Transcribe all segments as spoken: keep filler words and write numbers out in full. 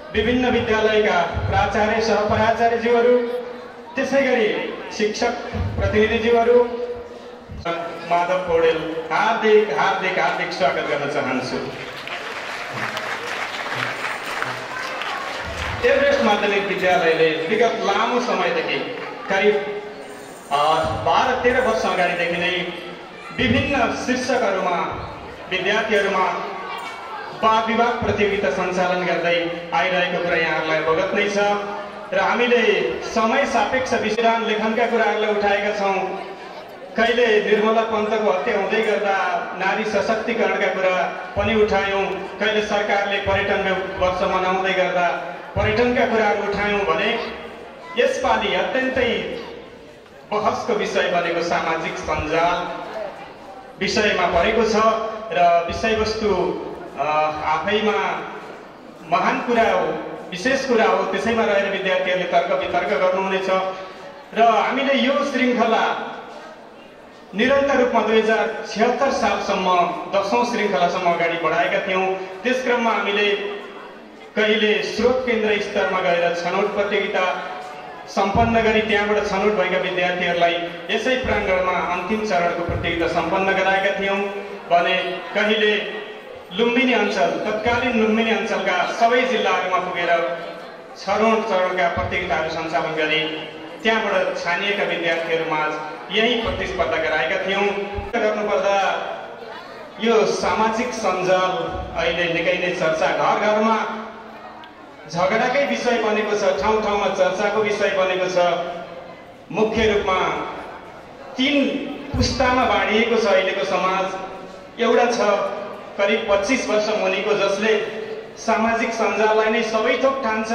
विभिन्न विद्यालयका प्राचार्य सहप्राचार्यज्यूहरू, त्यसैगरी शिक्षक प्रतिनिधिज्यूहरू, माधव पौडेल हार्दिक हार्दिक हार्दिक स्वागत गर्न चाहन्छु। एभरेस्ट माध्यमिक विद्यालयले विगत लामो समयदेखि करिब बाह्र तेह्र वर्ष अगाडिदेखि नै विभिन्न शीर्षकहरूमा विद्यार्थीहरूमा वाद विवाद प्रतियोगिता सञ्चालन गर्दै आइरहेको कुरा यहाँहरूलाई अवगत नै छ र हामीले समय सापेक्ष विषयदान लेखनका कुराहरूलाई उठाएका छौँ। कहिले निर्मला पन्तको हत्या हुँदै गर्दा नारी सशक्तिकरणका कुरा पनि उठायौँ, कहिले सरकारले पर्यटन वर्ष मनाउँदै गर्दा पर्यटनका कुराहरू उठायौँ भने यसपालि अत्यन्तै बहसको विषय बनेको सामाजिक सञ्जाल विषयमा परेको छ र विषयवस्तु आफैमा महान कुरा हो, विशेष कुरा हो। त्यसैमा रहेर विद्यार्थीहरूले तर्क वितर्क गर्नुहुनेछ र हामीले यो श्रृङ्खला निरन्तर रूपमा दुई हजार छिहत्तर सालसम्म दसौँ श्रृङ्खलासम्म अगाडि बढाएका थियौँ। त्यस क्रममा हामीले कहिले स्रोत केन्द्र स्तरमा गएर छनौट प्रतियोगिता सम्पन्न गरी त्यहाँबाट छनौट भएका विद्यार्थीहरूलाई यसै प्राङ्गणमा अन्तिम चरणको प्रतियोगिता सम्पन्न गराएका थियौँ भने कहिले लुम्बिनी अञ्चल तत्कालीन लुम्बिनी अञ्चलका सबै जिल्लाहरूमा पुगेर छनौट चरणका प्रतियोगिताहरू सञ्चालन गरी त्यहाँबाट छानिएका विद्यार्थीहरूमाझ यही प्रतिस्पर्धा गराएका थियौँ। गर्नुपर्दा यो सामाजिक सञ्जाल अहिले निकै नै चर्चा घर घरमा झगडाकै विषय बनेको छ, ठाउँ ठाउँमा चर्चाको विषय बनेको छ। मुख्य रूपमा तीन पुस्तामा बाँडिएको छ अहिलेको समाज। एउटा छ करिब पच्चिस वर्ष मुनिको जसले सामाजिक सञ्जाललाई नै सबै थोक ठान्छ,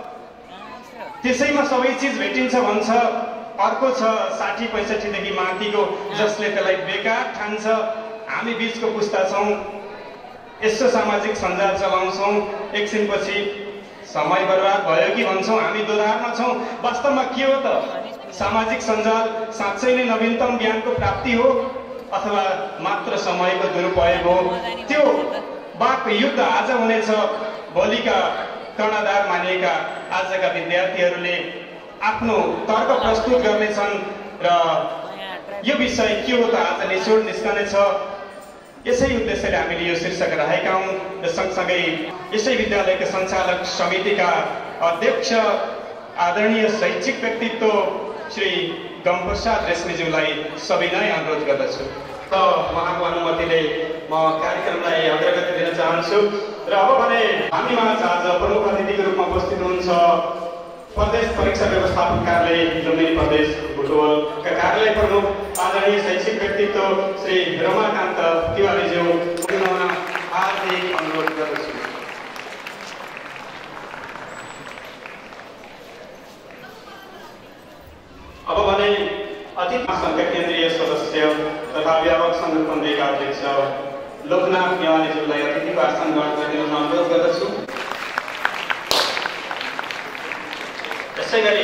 त्यसैमा सबै चिज भेटिन्छ भन्छ। अर्को छ साठी पैँसठीदेखि माथिको जसले त्यसलाई बेकार ठान्छ। हामी बिचको पुस्ता छौँ, यसो सामाजिक सञ्जाल चलाउँछौँ, एकछिनपछि समय बर्बाद भयो कि भन्छौँ, हामी दोधारमा छौँ। वास्तवमा के हो त? सामाजिक सञ्जाल साँच्चै नै नवीनतम ज्ञानको प्राप्ति हो अथवा मात्र समयको दुरुपयोग हो? त्यो वाक युद्ध आज हुनेछ। भोलिका कर्णधार मानिएका आजका विद्यार्थीहरूले आफ्नो तर्क प्रस्तुत गर्नेछन् र यो विषय के हो त आज निचोड निस्कनेछ। यसै उद्देश्यले हामीले यो शीर्षक राखेका हौँ र सँगसँगै यसै विद्यालयका सञ्चालक समितिका अध्यक्ष आदरणीय शैक्षिक व्यक्तित्व श्री गमप्रसाद रेग्मीज्यूलाई सविनय अनुरोध गर्दछु र उहाँको अनुमतिले म कार्यक्रमलाई अग्रगति दिन चाहन्छु। र अब भने हामीमाझ आज प्रमुख अतिथिको रूपमा उपस्थित हुनुहुन्छ प्रदेश परीक्षा व्यवस्थापन कार्यालय लुम्बिनी प्रदेश बुटवलका कार्यालय प्रमुख आदरणीय शैक्षिक व्यक्तित्व श्री रमाकान्त तिवारीज्यू, हार्दिक अनुरोध गर्दछु। अब भने अतिथि सङ्घका केन्द्रीय सदस्य तथा व्यापक सङ्गठनका अध्यक्ष लोकनाथ नेवालीज्यूलाई अतिथिको आसन ग्रहण गरिदिन अनुरोध गर्दछु। यसै गरी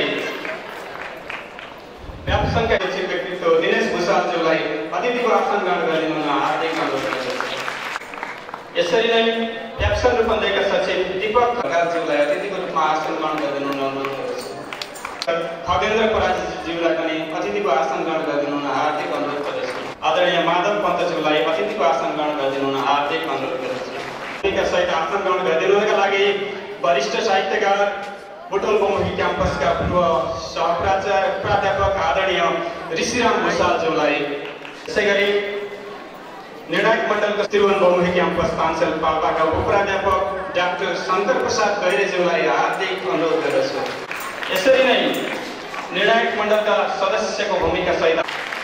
व्यापक सङ्घका शैक्षिक व्यक्तित्व दिनेश भुषालज्यूलाई अतिथिको आसन ग्रहण गरिदिन हार्दिक अनुरोध गर्दछु। यसरी नै व्यापसन रूपन्देहीका सचिव दीपक खड्काज्यूलाई अतिथिको रूपमा आसन ग्रहण गरिदिन अनुरोध गर्दछु। खगेन्द्र पराजुज्यूलाई पनि अतिथिको आसन ग्रहण गरिदिनु हार्दिक अनुरोध गर्दछु। आदरणीय माधव पन्तज्यूलाई अतिथिको आसन ग्रहण गरिदिनु हार्दिक अनुरोध गर्दछु। सहित आसन ग्रहण गरिदिनुका लागि वरिष्ठ साहित्यकार बुटवल बहुमुखी क्याम्पसका पूर्व सहप्राचार्य प्राध्यापक आदरणीय ऋषिराम भुषालज्यूलाई, यसै गरी निर्णायक मण्डलको त्रिभुवन बहुमुखी क्याम्पस पाँचल पाल्पाका उपप्राध्यापक डाक्टर शङ्कर प्रसाद गैरेज्यूलाई हार्दिक अनुरोध गर्दछु। यसरी नै निर्णायक मण्डलका सदस्यको भूमिका सहित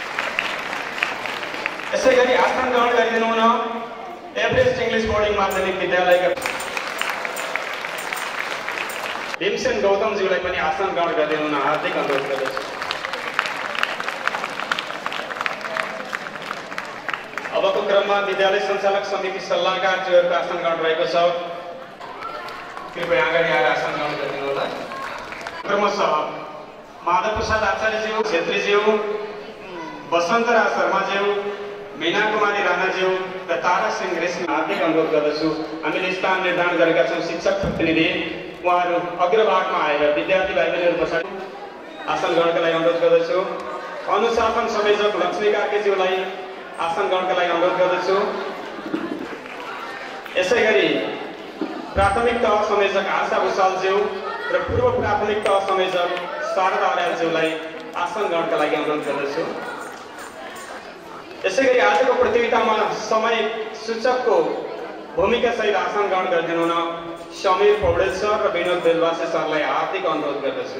यसै गरी आसन ग्रहण गरिदिनु हुन एभरेस्ट इङ्ग्लिस बोर्डिङ माध्यमिक विद्यालयका भीमसेन गौतमज्यूलाई पनि आसन ग्रहण गरिदिनु हुन हार्दिक अनुरोध गर्दछु। अबको क्रममा विद्यालय सञ्चालक समिति सल्लाहकारज्यूहरूको आसन ग्रहण रहेको छ। कृपया अगाडि आएर आसन ग्रहण गरिदिनु होला। क्रमशः माधव प्रसाद आचार्यज्यू, छेत्रीज्यू, वसन्तराज शर्माज्यू, मीना कुमारी राणाज्यू र तारा सिंह रेग्मी हार्दिक अनुरोध गर्दछु। हामीले स्थान निर्धारण गरेका छौँ शिक्षक प्रतिनिधि उहाँहरू अग्रभागमा आएर विद्यार्थी भाइ बहिनीहरू पछाडि आसन ग्रहणका लागि अनुरोध गर्दछु। अनुशासन संयोजक लक्ष्मी कार्कीज्यूलाई आसन ग्रहणका लागि अनुरोध गर्दछु। यसै गरी प्राथमिक तह संयोजक आशा भूषालज्यू र पूर्व प्राथमिक तह संयोजक शारदा अर्यालज्यूलाई आसन ग्रहणका लागि अनुरोध गर्दछु। यसै गरी आजको प्रतियोगितामा समय सूचकको भूमिका सहित आसन ग्रहण गरिदिनु हुन समीर पौडेल सर र विनोद बेलवासी सरलाई हार्दिक अनुरोध गर्दछु।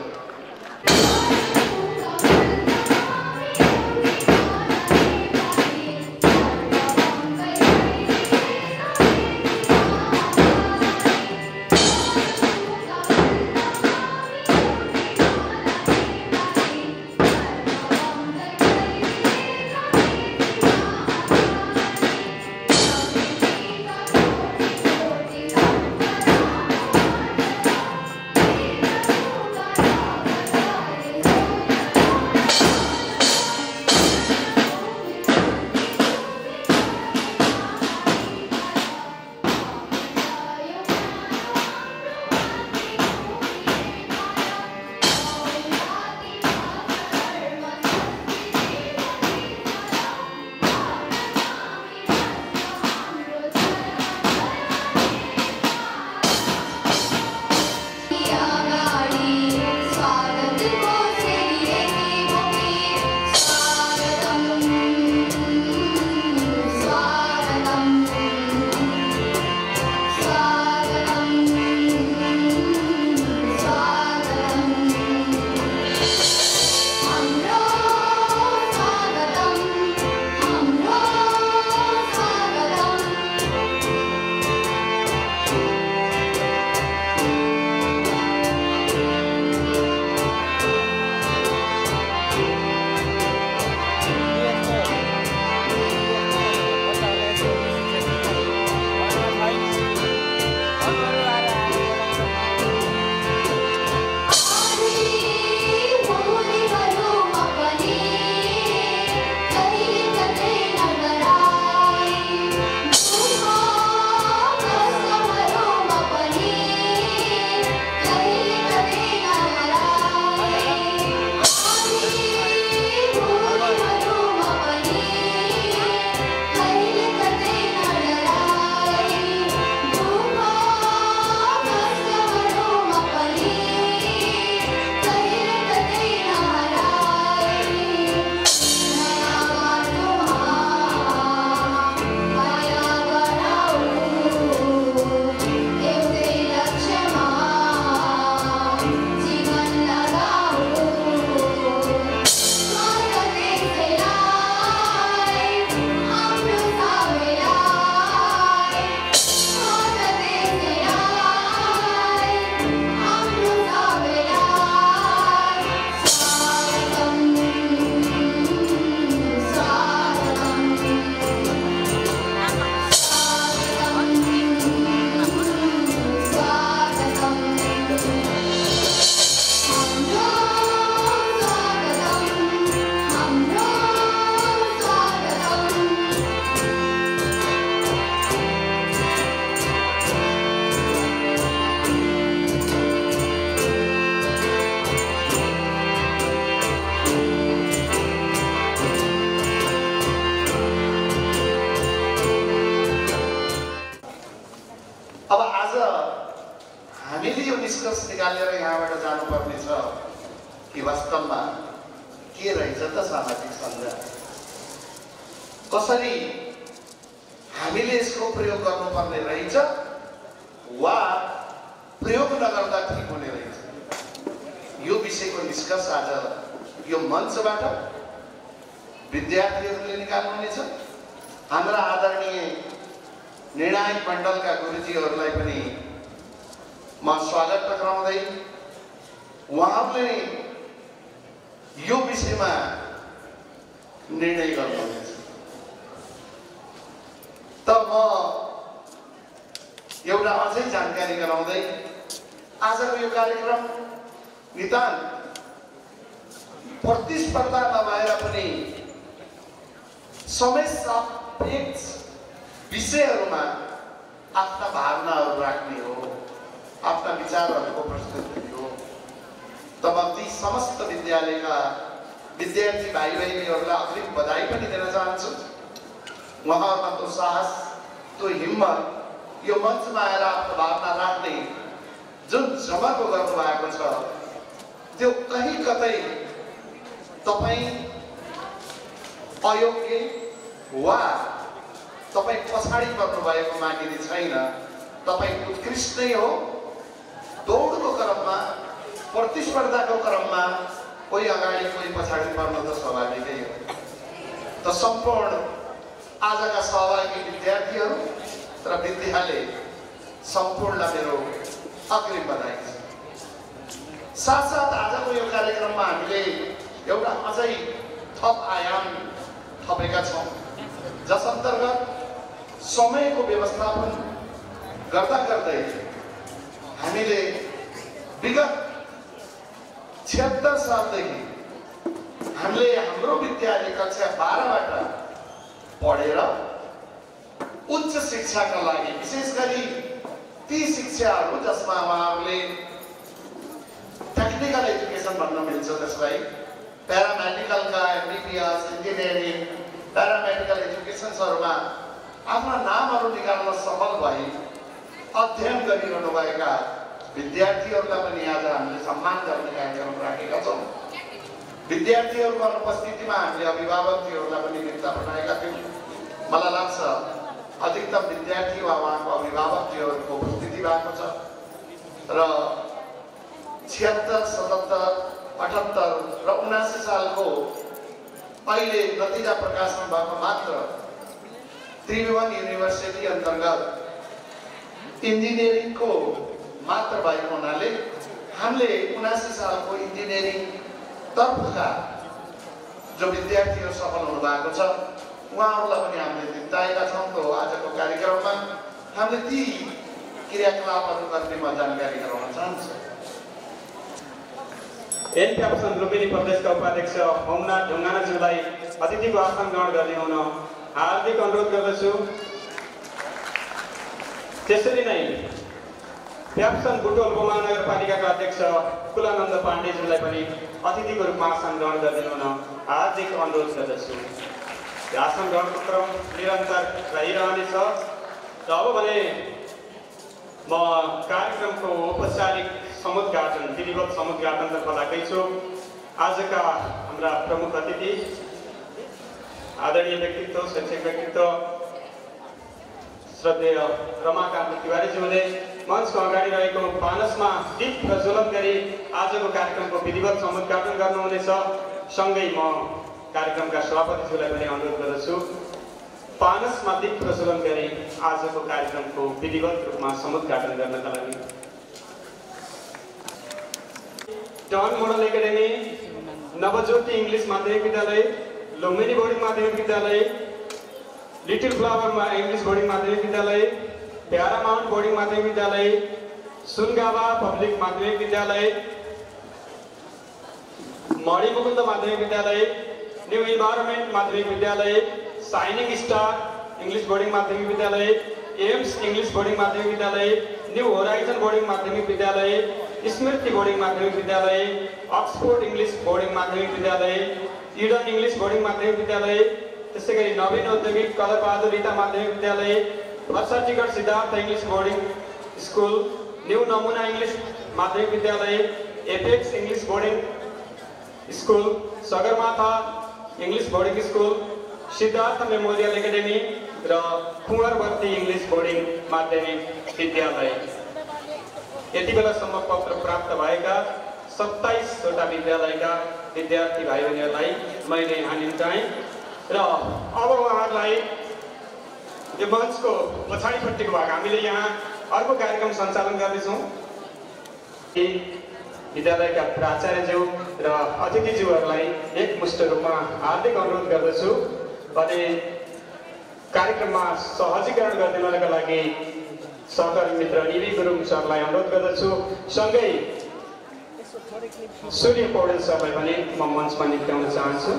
निकालेर यहाँबाट जानुपर्ने छ कि वास्तवमा के रहेछ त सामाजिक सञ्जाल, कसरी हामीले यसको प्रयोग गर्नुपर्ने रहेछ वा प्रयोग नगर्दा ठिक हुने रहेछ। यो विषयको निष्कर्ष आज यो मञ्चबाट विद्यार्थीहरूले निकाल्नुहुनेछ। हाम्रा आदरणीय निर्णायक मण्डलका गुरुजीहरूलाई पनि म स्वागत टक्राउँदै उहाँहरूले यो विषयमा निर्णय गर्नुहुनेछ। त म एउटा अझै जानकारी गराउँदै आजको यो कार्यक्रम नितान्त प्रतिस्पर्धा नभएर पनि समय सापेक्ष विषयहरूमा आफ्ना भावनाहरू राख्ने हो, आफ्ना विचारहरूको त म ती समस्त विद्यालयका विद्यार्थी भाइ बहिनीहरूलाई अग्रिम बधाई पनि दिन चाहन्छु। उहाँहरूमा त्यो साहस, त्यो हिम्मत, यो मञ्चमा आएर आफ्नो भावना राख्ने जुन जमर्को गर्नुभएको छ, त्यो कहीँ कतै तपाईँ अयोग्य वा तपाईँ पछाडि पर्नुभएको मानिने छैन। तपाईँ उत्कृष्टै हो। दौडको क्रममा, प्रतिस्पर्धाको क्रममा कोही अगाडि कोही पछाडि पर्न त स्वाभाविकै हो। त सम्पूर्ण आजका सहभागी विद्यार्थीहरू र विद्यालय सम्पूर्णलाई मेरो अग्रिम बधाई छ। साथसाथ आजको यो कार्यक्रममा हामीले एउटा अझै थप आयाम थपेका छौँ, जस अन्तर्गत समयको व्यवस्थापन गर्दा गर्दै हामीले विगत छिहत्तर सालदेखि हामीले हाम्रो विद्यालय कक्षा बाह्रबाट पढेर उच्च शिक्षाका लागि, विशेष गरी ती शिक्षाहरू जसमा उहाँहरूले टेक्निकल एजुकेसन भन्न मिल्छ, त्यसलाई प्यारामेडिकलका एमबिबिएस, इन्जिनियरिङ, प्यारामेडिकल एजुकेसन्सहरूमा आफ्ना नामहरू निकाल्न सफल भई अध्ययन गरिरहनुभएका विद्यार्थीहरूलाई पनि आज हामीले सम्मान गर्ने कार्यक्रम राखेका छौँ। विद्यार्थीहरूको अनुपस्थितिमा हामीले अभिभावकहरूलाई पनि निम्ता बनाएका थियौँ। मलाई लाग्छ अधिकतम विद्यार्थी वा उहाँको अभिभावकहरूको उपस्थिति भएको छ र छिहत्तर, सतहत्तर, अठहत्तर र उनासी सालको अहिले नतिजा प्रकाशन भएको मात्र त्रिभुवन युनिभर्सिटी अन्तर्गत इन्जिनियरिङको मात्र भएको हुनाले हामीले उनासी सालको इन्जिनियरिङ तर्फका जो विद्यार्थीहरू सफल हुनुभएको छ उहाँहरूलाई पनि हामीले निम्ताएका छौँ। त आजको कार्यक्रममा हामीले ती क्रियाकलापहरू गर्ने म जानकारी गराउन चाहन्छु। एन क्याप्सन लुम्बिनी प्रदेशका उपाध्यक्ष होमनाथ ढुङ्गानाज्यूलाई अतिथिको आसन ग्रहण गर्ने हुन हार्दिक अनुरोध गर्दछु। त्यसरी नै प्याप्सन बुटोल उपमहानगरपालिकाका अध्यक्ष कुलानन्द पाण्डेज्यूलाई पनि अतिथिको रूपमा आसन ग्रहण गरिदिनु हुन हार्दिक अनुरोध गर्दछु। आसन ग्रहणको क्रम निरन्तर रहिरहनेछ र अब भने म कार्यक्रमको औपचारिक समुद्घाटन, विधिवत समुद्घाटनतर्फ लाग्दैछु। आजका हाम्रा प्रमुख अतिथि, आदरणीय व्यक्तित्व, शैक्षिक व्यक्तित्व श्रद्धेय रमाकान्त तिवारीज्यूले मञ्चको अगाडि रहेको पानसमा दीप प्रज्वलन गरी आजको कार्यक्रमको विधिवत समुद्घाटन गर्नुहुनेछ। सँगै म कार्यक्रमका सभापतिज्यूलाई पनि अनुरोध गर्दछु पानसमा दीप प्रज्वलन गरी आजको कार्यक्रमको विधिवत रूपमा समुद्घाटन गर्नका लागि। Dawn model academy, Navajyoti English माध्यमिक विद्यालय, लुम्बिनी बोर्डिङ माध्यमिक विद्यालय, लिटिल फ्लावरमा इङ्ग्लिस बोर्डिङ माध्यमिक विद्यालय, प्यारामाउन्ट बोर्डिङ माध्यमिक विद्यालय, सुनगावा पब्लिक माध्यमिक विद्यालय, मणिमुकुन्द माध्यमिक विद्यालय, न्यू इन्भाइरोमेन्ट माध्यमिक विद्यालय, साइनिङ स्टार इङ्ग्लिस बोर्डिङ माध्यमिक विद्यालय, एम्स इङ्ग्लिस बोर्डिङ माध्यमिक विद्यालय, न्यू होराइजन बोर्डिङ माध्यमिक विद्यालय, स्मृति बोर्डिङ माध्यमिक विद्यालय, अक्सफोर्ड इङ्ग्लिस बोर्डिङ माध्यमिक विद्यालय, इडन इङ्ग्लिस बोर्डिङ माध्यमिक विद्यालय, त्यसै गरी नवीन औद्योगिक कलरबहादुर रिता माध्यमिक विद्यालय, वर्षाटिकट Siddhartha English boarding school, new नमुना इङ्ग्लिस माध्यमिक विद्यालय, Apex English boarding school, Sagarmatha English boarding school, Siddhartha memorial academy र कुँवरवर्ती इङ्ग्लिस बोर्डिङ माध्यमिक विद्यालय। यति बेलासम्म पत्र प्राप्त भएका सत्ताइसवटा विद्यालयका विद्यार्थी भाइ बहिनीहरूलाई मैले यहाँ निम्ताएँ र अब उहाँहरूलाई यो मञ्चको पछाडिपट्टिको भाग हामीले यहाँ अर्को कार्यक्रम सञ्चालन गर्दैछौँ। विद्यालयका प्राचार्यज्यू र अतिथिज्यूहरूलाई एकमुष्ट रूपमा हार्दिक अनुरोध गर्दछु अनि कार्यक्रममा सहजीकरण गरिदिनका लागि सहकर्मी मित्र निवि गुरुङ सरलाई अनुरोध गर्दछु। सँगै सूर्य पौडेल सरलाई पनि म मञ्चमा निम्त्याउन चाहन्छु।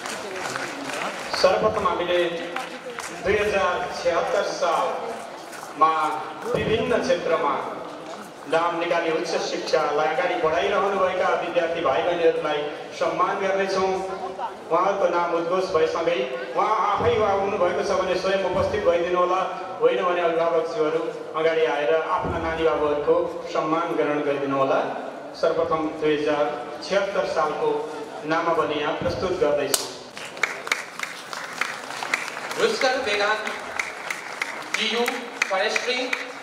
सर्वप्रथम हामीले दुई हजार छिहत्तर साल मा विभिन्न क्षेत्रमा नाम निकाली उच्च शिक्षालाई अगाडि बढाइरहनुभएका विद्यार्थी भाइ बहिनीहरूलाई सम्मान गर्नेछौँ। उहाँहरूको नाम उद्घोष भएसँगै उहाँ आफै आउनुभएको छ भने स्वयं उपस्थित भइदिनु होला, होइन भने अभिभावकज्यूहरू अगाडि आएर आफ्ना नानी बाबुहरूको सम्मान ग्रहण गरिदिनु होला। सर्वप्रथम दुई हजार छिहत्तर सालको नामावली यहाँ प्रस्तुत गर्दैछु। रुस्टर बेगान TU forestry,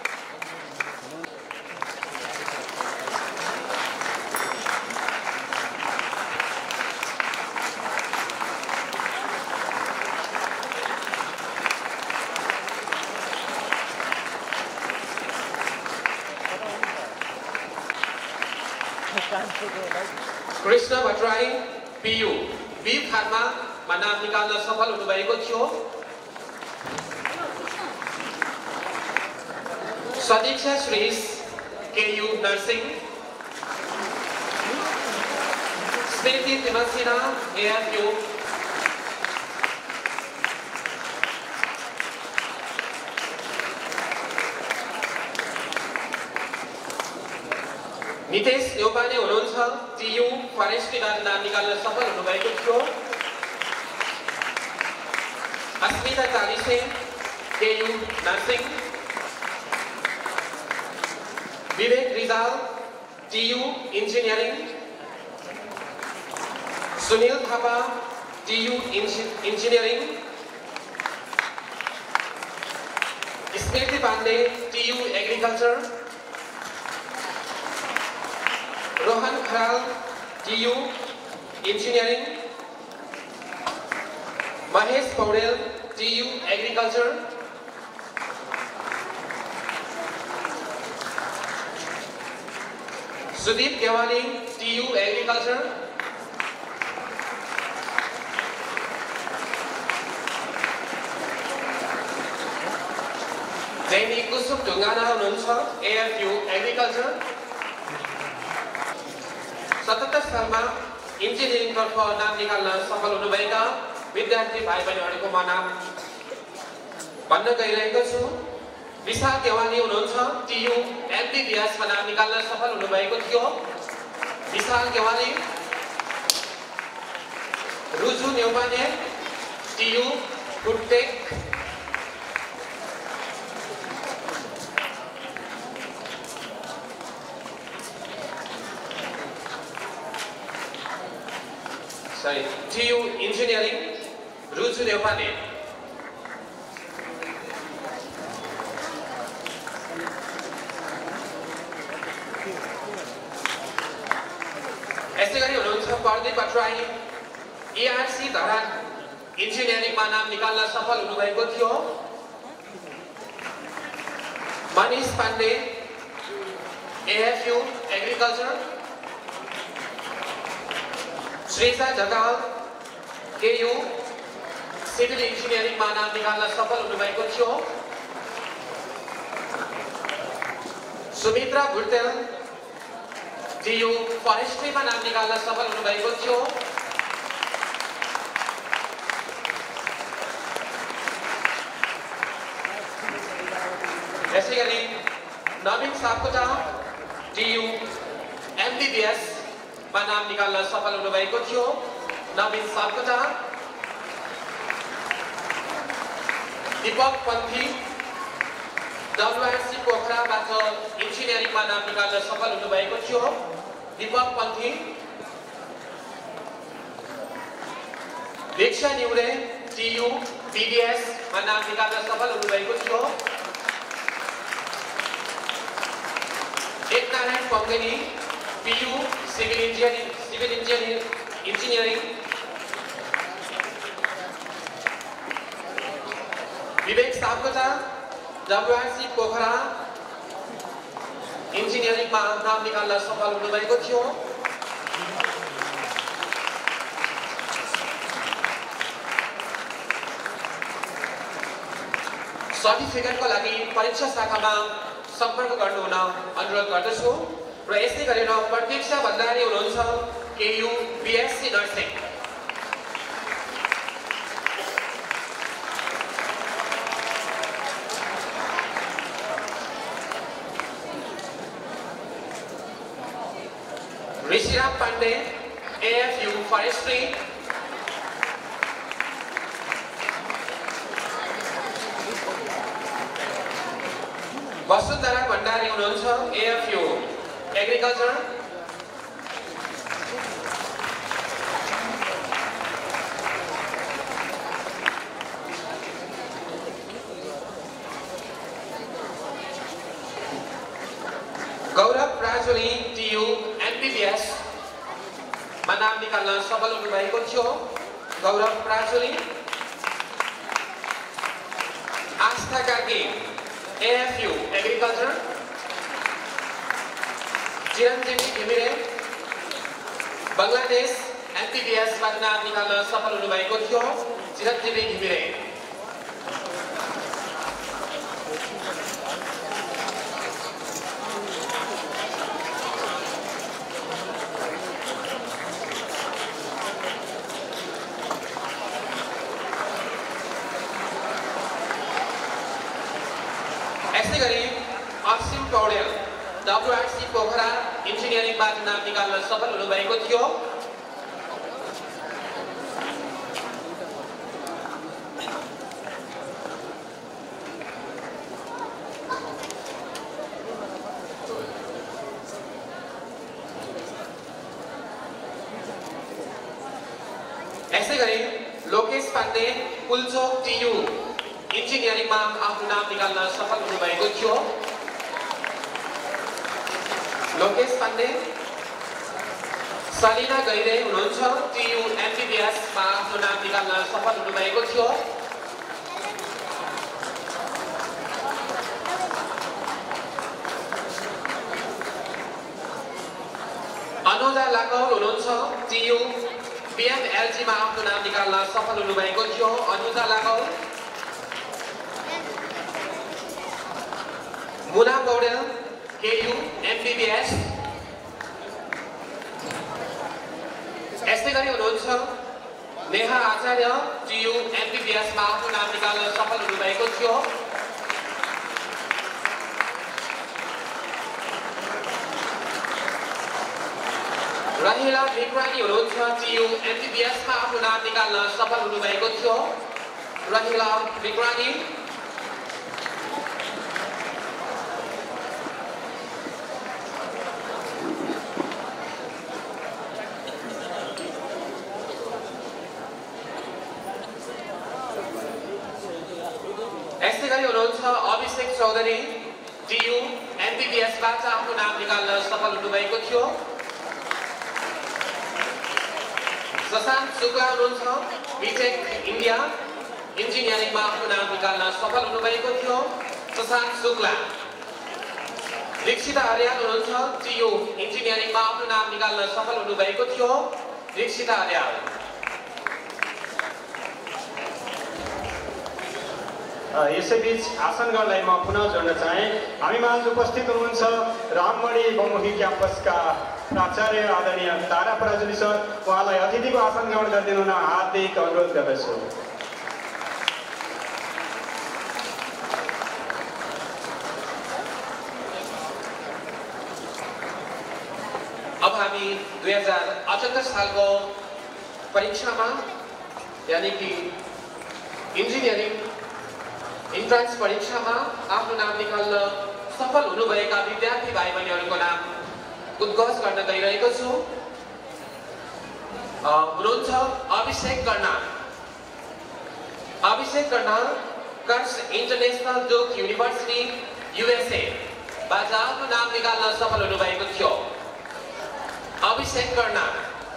Krishna Bhattarai PU B pharma मा नाम निकाल्न सफल हुनुभएको थियो। Sadiksha Shrish KU nursing, Smriti Timsina AFU, Nitesh Neupane हुनुहुन्छ टीयू फरेस्ट्रीबाट नाम निकाल्न सफल हुनुभएको थियो। Asmita Chalise KU nursing, Vivek Rijal TU engineering, Sunil Thapa TU engineering, Smriti Pandey TU agriculture, Rohan Kharal TU engineering, Mahesh Paudel TU agriculture, Sudip Gewani TU agriculture, Jaini Kusum Dhungana हुनुहुन्छ एएफयू एग्रीकल्चर। सतहत्तर सालमा इन्जिनियरिङ तर्फ नाम निकाल्न सफल हुनुभएका विद्यार्थी भाइ बहिनीहरूको म नाम भन्न गइरहेको छु। विशाल गेवाली हुनुहुन्छ टीयू एमबीबीएस मा नाम निकाल्न सफल हुनुभएको थियो। Vishal Gewali, Ruju Neupane TU food tech, sorry TU engineering, Ruju Neupane. यसै गरी हुनुहुन्छ प्रदीप भट्टराई एआरसी धरान इन्जिनियरिङमा नाम निकाल्न सफल हुनुभएको थियो। Manish Pandey AFU agriculture, Shrija Dhakal KU civil इन्जिनियरिङमा नाम निकाल्न सफल हुनुभएको थियो। सुमित्रा भुटेल टीयू फरेस्ट्रीमा नाम निकाल्न सफल हुनुभएको थियो। यसै गरी नवीन सापकोटा टीयू एमबीबीएस मा नाम निकाल्न सफल हुनुभएको थियो। नवीन सापकोटा। दीपक पन्थी डब्ल्यूआरसी पोखराबाट इन्जिनियरिङमा नाम निकाल्न सफल हुनुभएको थियो। दीपक पन्थी। दीक्षा न्युरे टीयू बीडीएस मा नाम निकाल्न सफल हुनुभएको थियो। Eknarayan Pangani PU civil engineering civil engineering engineering. Vivek Sapkota WRC Pokhara इंजीनियरिङमा नाम निकाल्न सफल हुनुभएको थियो। सर्टिफिकेटको लागि परीक्षा शाखामा सम्पर्क गर्नु हुन अनुरोध गर्दछु। र यसै गरेर प्रतीक्षा भण्डारी हुनुहुन्छ KU BSc nursing. Tushirap Pandey, A F U Forestry. Vasundhara Bhandari हुनुहुन्छ A F U Agriculture. Gaurav Prajuli T U M B B S मा नाम निकाल्न सफल हुनुभएको थियो। गौरव प्राजुली। आस्था Karki A F U Agriculture. Chiranjeevi Ghimire Bangladesh M B B S बाट नाम निकाल्न सफल हुनुभएको थियो। चिरञ्जीवी घिमिरे। ऐसे गरी Aseem Paudel W R C Pokhara engineering बाट नाम निकाल्न सफल हुनुभएको थियो। ऐसे गरी Lokesh Pandey Pulchowk T U engineering मा आफ्नो नाम निकाल्न सफल हुनुभएको थियो। लोकेश पाण्डे। सलिना गैरे हुनुहुन्छ T U M B B S मा आफ्नो नाम निकाल्न सफल हुनुभएको थियो। अनुजा लाकौल हुनुहुन्छ T U P M L G मा आफ्नो नाम निकाल्न सफल हुनुभएको थियो। अनुजा लाकौल। मुना Paudel K U M B B S। यस्तै गरी हुनुहुन्छ नेहा आचार्य T U M B B S मा आफ्नो नाम निकाल्न सफल हुनुभएको थियो। रहिला विक्रानी हुनुहुन्छ T U M B B S मा आफ्नो नाम निकाल्न सफल हुनुभएको थियो। रहिला विक्रानी। ऐसे गरी हुनुहुन्छ अभिषेक Chaudhary T U M B B S बाट आफ्नो नाम निकाल्न सफल हुनुभएको थियो। शशाङ्क शुक्ला हुनुहुन्छ बीटेक इन्डिया इन्जिनियरिङ मा आफ्नो नाम निकाल्न सफल हुनुभएको थियो। शशाङ्क शुक्ला। दीक्षिता अर्याल हुनुहुन्छ T U इन्जिनियरिङ मा आफ्नो नाम निकाल्न सफल हुनुभएको थियो। दीक्षिता अर्याल। यसैबीच आसनगढलाई म पुनः जोड्न चाहे। हामी माझ उपस्थित हुनुहुन्छ राममणि बहुमुखी क्याम्पसका प्राचार्य आदरणीय तारा पराजुली सर। उहाँलाई अतिथिको आसन ग्रहण गरिदिनु हुन हार्दिक अनुरोध गर्दछु। अब हामी दुई हजार अठहत्तर सालको परीक्षामा यानी कि इन्जिनियरिङ इन्ट्रान्स परीक्षामा आफ्नो नाम निकाल्न सफल हुनुभएका विद्यार्थी भाइ बहिनीहरूको नाम उद्घोष गर्न गइरहेको छु। हुनुहुन्छ अभिषेक कर्णाल। अभिषेक कर्णाल कर्स इन्टरनेसनल डुक युनिभर्सिटी युएसए बाट आफ्नो नाम निकाल्न सफल हुनुभएको थियो। अभिषेक कर्णाल।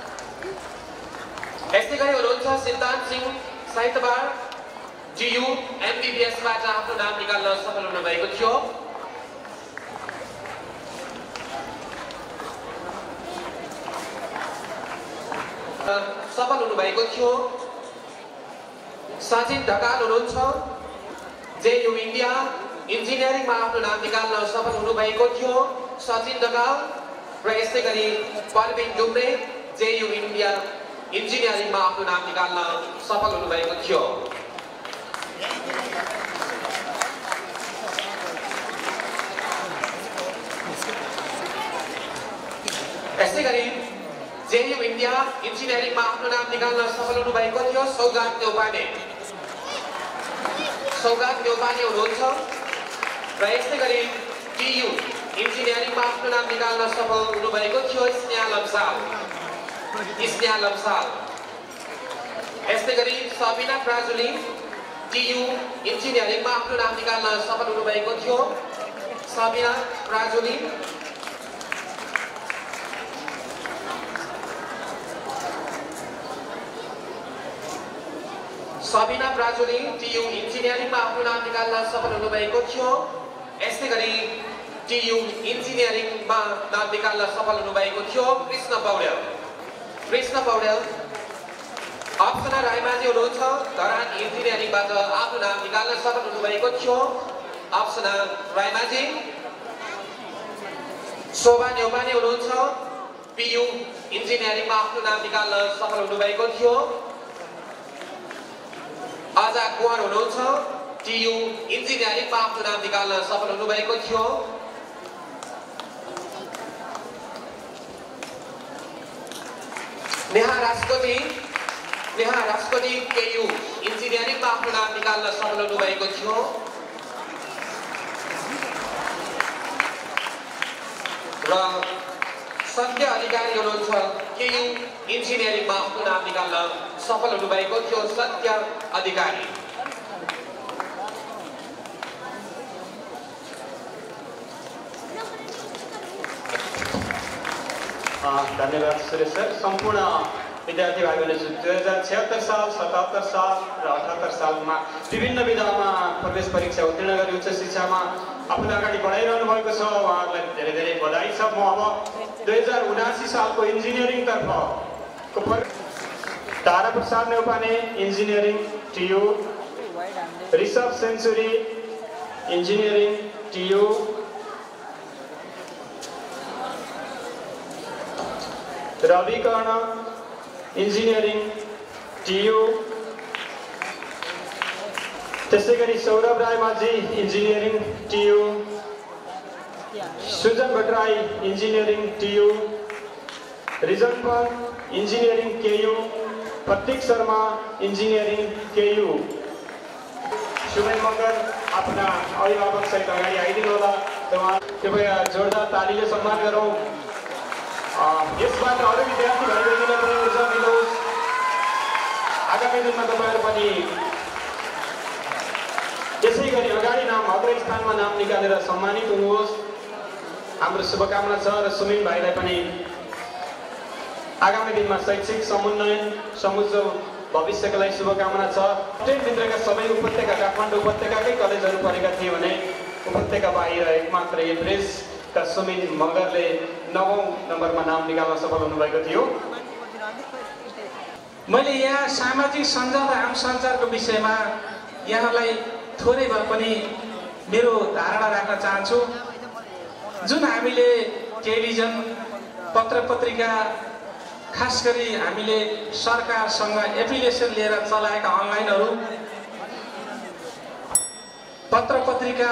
यस्तै गरी हुनुहुन्छ सिद्धान्त Singh साहित्यबार T U M B B S बाट आफ्नो नाम निकाल्न सफल हुनुभएको थियो। सफल हुनुभएको थियो। सचिन ढकाल हुनुहुन्छ J U इन्डिया इन्जिनियरिङ मा आफ्नो नाम निकाल्न सफल हुनुभएको थियो। सचिन ढकाल। र यस्तै गरी Parveen Dumre J U India engineering मा आफ्नो नाम निकाल्न सफल हुनुभएको थियो। यस्तै गरी जेएनयू इन्डिया इन्जिनियरिङमा आफ्नो नाम निकाल्न सफल हुनुभएको थियो सौगात न्यौपाने। सौगात न्यौपाने हुनुहुन्छ र यस्तै गरी टियू इन्जिनियरिङमा आफ्नो नाम निकाल्न सफल हुनुभएको थियो स्नेहा लम्साल। स्नेहा लम्साल। यस्तै गरी सबिना प्राजुली टियू इन्जिनियरिङमा आफ्नो नाम निकाल्न सफल हुनुभएको थियो सबिना प्राजुली। सबिना प्राजुली टियू इन्जिनियरिङमा आफ्नो नाम निकाल्न सफल हुनुभएको थियो। यस्तै गरी टियू इन्जिनियरिङमा नाम निकाल्न सफल हुनुभएको थियो कृष्ण पौडेल। कृष्ण पौडेल। अप्सना रायमाझी हुनुहुन्छ धरान इन्जिनियरिङबाट आफ्नो नाम निकाल्न सफल हुनुभएको थियो अप्सना रायमाझी। शोभा न्यौपाने हुनुहुन्छ पियू इन्जिनियरिङमा आफ्नो नाम निकाल्न सफल हुनुभएको थियो। आजा कुमार हुनुहुन्छ टियू इन्जिनियरिङमा आफ्नो नाम निकाल्न सफल हुनुभएको थियो। नेहा राजकोटी नेहा राजकोटी केयू इन्जिनियरिङमा आफ्नो नाम निकाल्न सफल हुनुभएको थियो। र सत्य अधिकारी हुनुहुन्छ केयू इन्जिनियरिङमा आफ्नो नाम निकाल्न सफल हुनुभएको थियो सत्य अधिकारी। धन्यवाद सुरेश सर। सम्पूर्ण विद्यार्थी भाइ बहिनी दुई हजार छिहत्तर साल सतहत्तर साल र अठहत्तर सालमा विभिन्न विधामा प्रवेश परीक्षा उत्तीर्ण गरी उच्च शिक्षामा आफूलाई अगाडि बढाइरहनु भएको छ। उहाँहरूलाई धेरै धेरै बधाई छ। म अब दुई हजार उनासी सालको इन्जिनियरिङतर्फको तारा प्रसाद न्यौपाने इन्जिनियरिङ टियू, ऋषभ सेन्चुरी engineering TU, Ravi Karn engineering TU, त्यसै गरी Saurabh Raimajhi engineering TU, Sujan Bhattarai engineering TU, Rijan Pant engineering KU, Prateek Sharma engineering KU. Suman Magar आफ्ना अभिभावक सहित अगाडि आइदिनु होला। कृपया जोरदार तालीले सम्मान गरौँ। यसबाट अरू विद्यार्थी भाइ बहिनीलाई पनि ऊर्जा मिलोस्। आगामी दिनमा तपाईँहरू पनि यसै गरी अगाडि नाम अग्र स्थानमा नाम निकालेर सम्मानित हुनुहोस्। हाम्रो शुभकामना छ र सुमिन भाइलाई पनि आगामी दिनमा शैक्षिक समुन्नयन समुज्जो भविष्यका लागि शुभकामना छ। भित्रका सबै उपत्यका काठमाडौँ उपत्यकाकै कलेजहरू पढेका थिए भने उपत्यका बाहिर एकमात्र एभरेजका सुमिन मगरले नवौं नम्बरमा नाम निकाल्न सफल हुनुभएको थियो। मैले यहाँ सामाजिक सञ्जाल र आम सञ्चारको विषयमा यहाँलाई थोरै भए पनि मेरो धारणा राख्न चाहन्छु। जुन हामीले टेलिभिजन पत्र पत्रिका खास गरी हामीले सरकारसँग एफिलिएसन लिएर चलाएका अनलाइनहरू पत्र पत्रिका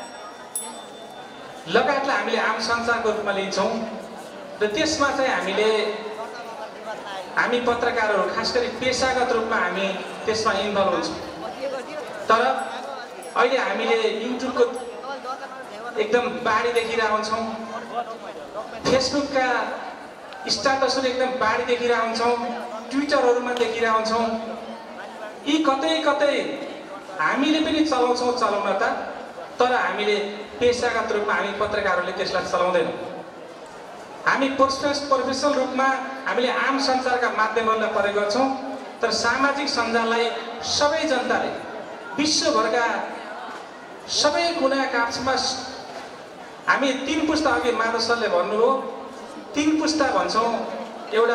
लगायतलाई हामीले आम सञ्चारको रूपमा लिन्छौँ र त्यसमा चाहिँ हामीले हामी पत्रकारहरू खास गरी पेसागत रूपमा हामी त्यसमा इन्भल्भ हुन्छौँ। तर अहिले हामीले युट्युबको एकदम बाढी देखिरहेका हुन्छौँ, फेसबुकका स्ट्याटसहरू एकदम बाढी देखिरहेका हुन्छौँ, ट्विटरहरूमा देखिरहेका हुन्छौँ। यी कतै कतै हामीले पनि चलाउँछौँ चलाउन त, तर हामीले पेसागत रूपमा हामी पत्रकारहरूले त्यसलाई चलाउँदैनौँ। हामी प्रोफेसनल रूपमा हामीले आम सञ्चारका माध्यमहरूलाई प्रयोग गर्छौँ, तर सामाजिक सञ्जाललाई सबै जनताले विश्वभरका सबै कुना काप्चामा हामी तीन पुस्ता अघि माधव सरले भन्नुभयो, तीन पुस्ता भन्छौँ। एउटा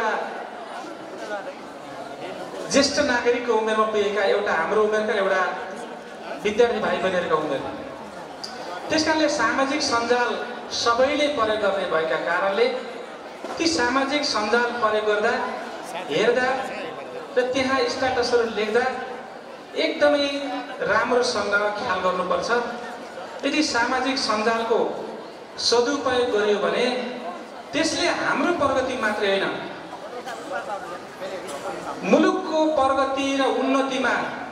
ज्येष्ठ नागरिकको उमेरमा पुगेका, एउटा हाम्रो उमेरका, एउटा विद्यार्थी भाइ बहिनीहरूको उमेर। त्यसकारणले सामाजिक सञ्जाल सबैले प्रयोग गर्ने भएका कारणले ती सामाजिक सञ्जाल प्रयोग गर्दा हेर्दा र त्यहाँ स्ट्याटसहरू लेख्दा एकदमै राम्रोसँग ख्याल गर्नुपर्छ। यदि सामाजिक सञ्जालको सदुपयोग गरियो भने त्यसले हाम्रो प्रगति मात्रै होइन मुलुकको प्रगति र उन्नतिमा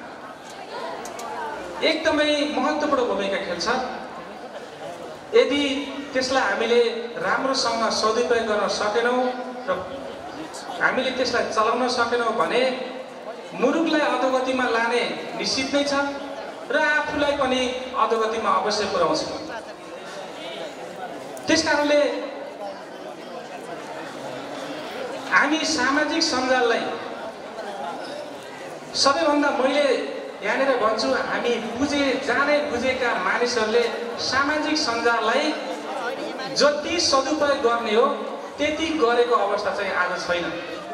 एकदमै महत्त्वपूर्ण भूमिका खेल्छ। यदि त्यसलाई हामीले राम्रोसँग सदुपयोग गर्न सकेनौँ र हामीले त्यसलाई चलाउन सकेनौँ भने मुलुकलाई अधोगतिमा लाने निश्चित नै छ र आफूलाई पनि अधोगतिमा अवश्य पुर्याउँछ। त्यसकारणले हामी सामाजिक सञ्जाललाई सबैभन्दा मैले यहाँनिर भन्छु, हामी बुझे जाने बुझेका मानिसहरूले सामाजिक सञ्जाललाई जति सदुपयोग गर्ने हो त्यति गरेको अवस्था चाहिँ आज छैन।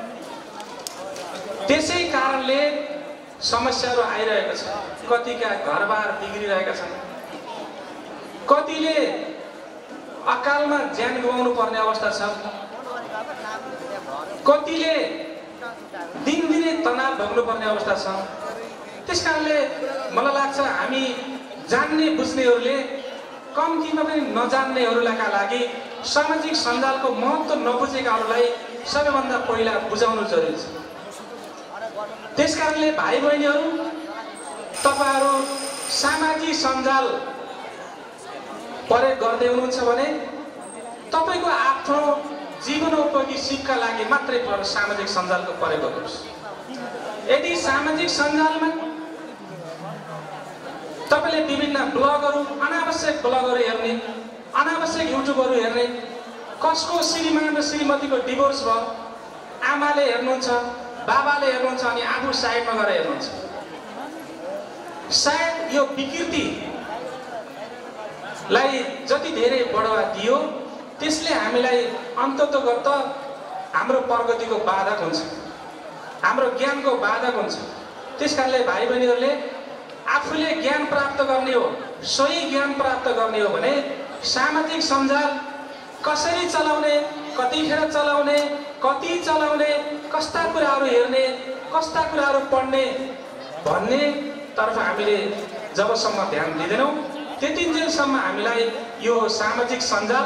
त्यसै कारणले समस्याहरू आइरहेको छ। कतिका घरबार बिग्रिरहेका छन्, कतिले अकालमा ज्यान गुमाउनु पर्ने अवस्था छ, कतिले दिनदिनै तनाव भोग्नु पर्ने अवस्था छ। त्यसकारणले मलाई लाग्छ हामी जान्ने बुझ्नेहरूले कम्तीमा पनि नजान्नेहरूका लागि सामाजिक सञ्जालको महत्त्व नबुझेकाहरूलाई सबैभन्दा पहिला बुझाउनु जरुरी छ। त्यसकारणले भाइ बहिनीहरू, तपाईहरू सामाजिक सञ्जाल प्रयोग गर्दै हुनुहुन्छ भने तपाईको आफ्नो जीवनोपयोगी सिपका लागि मात्रै पर सामाजिक सञ्जालको प्रयोग गर्नुहोस्। यदि सामाजिक सञ्जालमा तपाईले विभिन्न ब्लगहरू, अनावश्यक ब्लगहरू हेर्ने, अनावश्यक युट्युबहरू हेर्ने, कसको श्रीमान र श्रीमतीको डिभोर्स भयो, आमाले हेर्नुहुन्छ, बाबाले हेर्नुहुन्छ अनि आफू साइडमा गएर हेर्नुहुन्छ, सायद यो विकृतिलाई जति धेरै बढावा दियो त्यसले हामीलाई अन्ततोगत हाम्रो प्रगतिको बाधक हुन्छ, हाम्रो ज्ञानको बाधक हुन्छ। त्यसकारणले भाइ बहिनीहरूले आफूले ज्ञान प्राप्त गर्ने हो, सही ज्ञान प्राप्त गर्ने हो भने सामाजिक सञ्जाल कसरी चलाउने, कतिखेर चलाउने, कति चलाउने, कस्ता कुराहरू हेर्ने, कस्ता कुराहरू पढ्ने भन्ने तर्फ हामीले जबसम्म ध्यान दिँदैनौँ त्यतिन्जेलसम्म हामीलाई यो सामाजिक सञ्जाल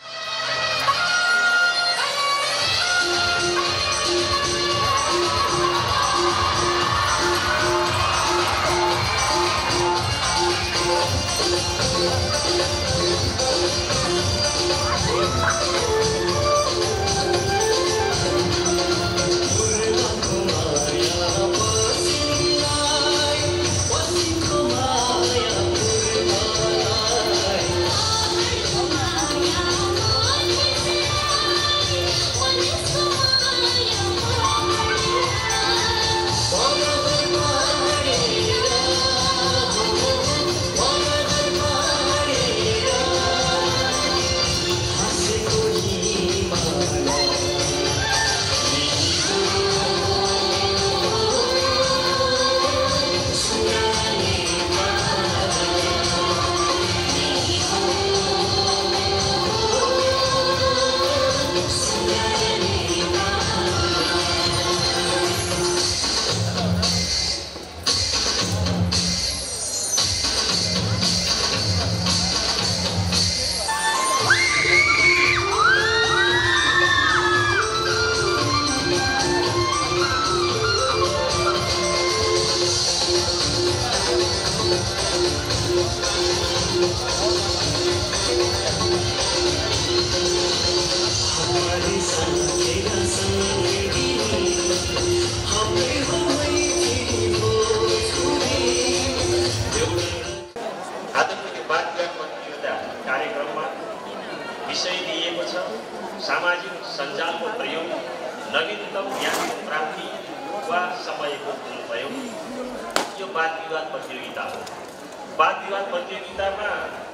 सामाजिक सञ्जालको प्रयोग नवीनतम ज्ञानको प्राप्ति वा समयको दुरुपयोग। यो वाद विवाद प्रतियोगिता हो। वाद विवाद प्रतियोगितामा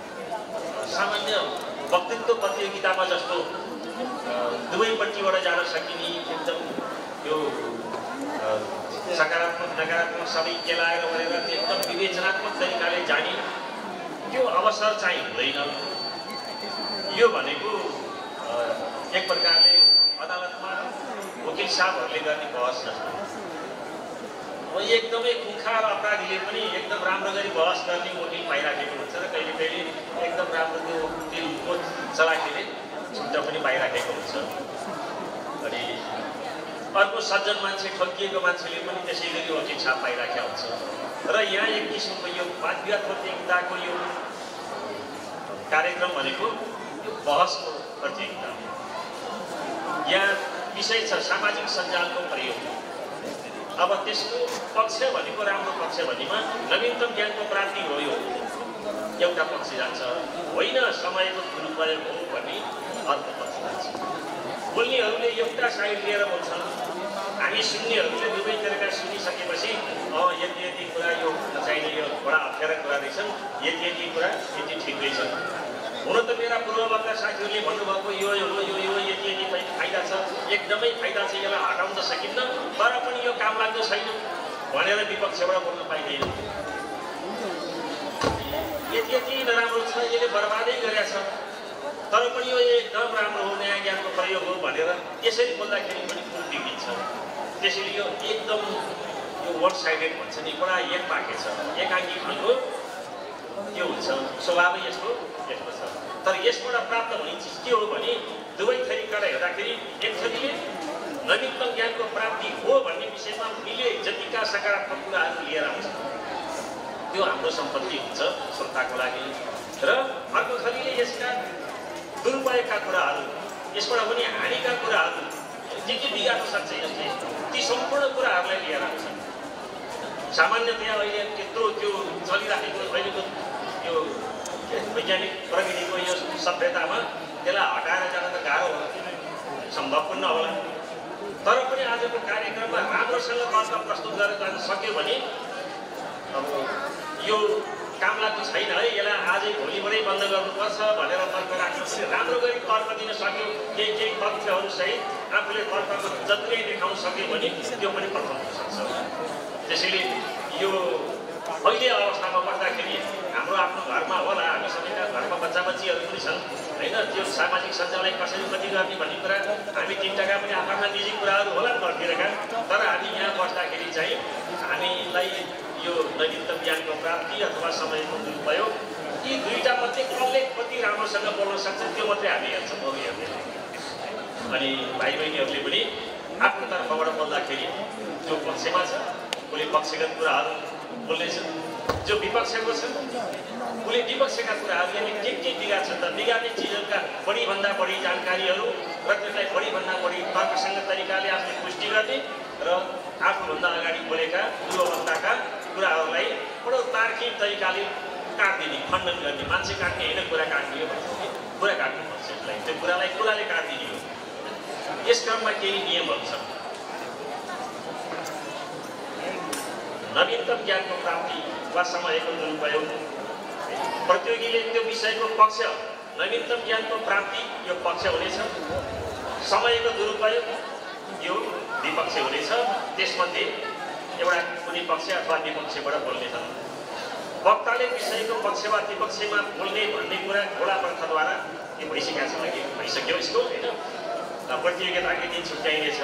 सामान्य वक्तृत्व प्रतियोगितामा जस्तो दुवैपट्टिबाट जान सकिने एकदम यो सकारात्मक नकारात्मक सबै केलाएर गरेर एकदम विवेचनात्मक तरिकाले जाने त्यो अवसर चाहिँ हुँदैन। यो भनेको एक प्रकारले अदालतमा वकिल साहबहरूले गर्ने बहस जस्तो हो। एकदमै खुङ्खार अपराधीले पनि एकदम राम्रो गरी बहस गर्ने वकिल पाइराखेको हुन्छ र कहिले कहिले एकदम राम्रो त्यो दिलको चलाखीले छुट्टा पनि पाइराखेको हुन्छ। अनि अर्को सज्जन मान्छे ठगिएको मान्छेले पनि त्यसै गरी अघि छाप पाइराखेका हुन्छ र यहाँ एक किसिमको यो वाद विवाद प्रतियोगिताको यो कार्यक्रम भनेको यो बहसको प्रतियोगिता हो। यहाँ विषय छ सामाजिक सञ्जालको प्रयोग। अब त्यसको पक्ष भनेको राम्रो पक्ष भनेमा नवीनतम ज्ञानको प्राप्ति हो, यो एउटा पक्ष जान्छ, होइन समयको दुरुपयोग हो भन्ने अर्को पक्ष जान्छ। बोल्नेहरूले एउटा साइड लिएर बोल्छन्, हामी सुन्नेहरूले दुवैतिरका सुनिसकेपछि अँ यति यति कुरा यो चाहिने यो बडा अप्ठ्यारा कुरा रहेछन्, यति यति कुरा यति ठिक रहेछन्। हुन त मेरा पूर्ववर्गका साथीहरूले भन्नुभएको यो यो यो यो यति यति फाइदा छ, एकदमै फाइदा छ, यसलाई हटाउन त सकिन्न, तर पनि यो काम लाग्दो छैन भनेर विपक्षबाट बोल्न पाइँदैन। यति यति नराम्रो छ, यसले बर्बादै गरेछ, तर पनि यो एकदम राम्रो हो, नयाँ ज्ञानको प्रयोग हो भनेर त्यसरी बोल्दाखेरि पनि कुरो बिग्रिन्छ। त्यसैले यो एकदम यो वान साइडेड भन्छ नि, बडा एक पाके छ, एकाङ्की खालको यो हुन्छ, स्वभावै यसको यस्तो छ। तर यसबाट प्राप्त हुने चिज के हो भने दुवै थरीबाट हेर्दाखेरि एक थरीले नवीनतम ज्ञानको प्राप्ति हो भन्ने विषयमा मिले जतिका सकारात्मक कुराहरू लिएर आउँछ, त्यो हाम्रो सम्पत्ति हुन्छ श्रोताको लागि। र अर्को थरीले यसका दुरुपयोगका कुराहरू, यसबाट हुने हानिका कुराहरू, जे जे बिगार्न सक्छ यसले, ती सम्पूर्ण कुराहरूलाई लिएर आउँछ। सामान्यतया अहिले त्यत्रो त्यो चलिराखेको अहिलेको यो वैज्ञानिक प्रविधिको यो सभ्यतामा त्यसलाई हटाएर जान त गाह्रो होला, सम्भव पनि नहोला। तर पनि आजको कार्यक्रममा राम्रोसँग तर्क प्रस्तुत गरेर जान सक्यो भने अब यो काम लाग्दो छैन है, यसलाई आजै भोलिबाटै बन्द गर्नुपर्छ भनेर तर्क राख्नु, राम्रो गरी तर्क दिन सक्यो, केही केही तथ्यहरू सहित आफूले तर्कको जत्रै देखाउन सक्यो भने त्यो पनि प्रथम हुन सक्छ। त्यसैले यो अहिले अवस्थामा पर्दाखेरि हाम्रो आफ्नो घरमा होला, हामी सबैका घरमा बच्चा बच्चीहरू पनि छन् होइन, त्यो सामाजिक सञ्जाललाई कसरी गति गर्ने भन्ने कुरा हामी तिनवटाका पनि आफ्ना निजी कुराहरू होला घरतिरका, तर हामी यहाँ बस्दाखेरि चाहिँ हामीलाई यो नवीनतम ज्ञानको प्राप्ति अथवा समयको दुरुपयोग, यी दुईवटा मध्ये कसले कति राम्रोसँग बोल्न सक्छ त्यो मात्रै हामी हेर्छौँ अरूहरूले। अनि भाइ बहिनीहरूले पनि आफ्नो तर्फबाट बोल्दाखेरि जो पक्षमा छ उसले पक्षगत कुराहरू बोल्नेछ, जो विपक्षको छ उसले विपक्षका कुराहरू, यानि के के बिगार्छ त बिगार्ने चिजहरूका बढीभन्दा बढी जानकारीहरू र त्यसलाई बढीभन्दा बढी तर्कसङ्गत तरिकाले आफूले पुष्टि गर्ने र आफूभन्दा अगाडि बोलेका पूर्ववक्ताका कुराहरूलाई बडो तार्किक तरिकाले काटिदिने, खण्डन गर्ने, मान्छे काट्ने होइन कुरा काट्ने हो भन्छ, कुरा काट्नुपर्छ यसलाई, त्यो कुरालाई कुराले काटिदिने हो। यस क्रममा केही नियमहरू छन्। नवीनतम ज्ञानको प्राप्ति वा समयको दुरुपयोग, प्रतियोगीले त्यो विषयको पक्ष नवीनतम ज्ञानको प्राप्ति यो पक्ष हुनेछ, समयको दुरुपयोग यो विपक्ष हुनेछ। त्यसमध्ये एउटा कुनै पक्ष अथवा विपक्षबाट बोल्नेछन्। वक्ताले विषयको पक्ष वा विपक्षमा बोल्ने भन्ने कुरा घोडा प्रथाद्वारा यो भइसकेको छ, लागि भइसक्यो यसको होइन। प्रतियोगिताकै दिन छुट्याइनेछ।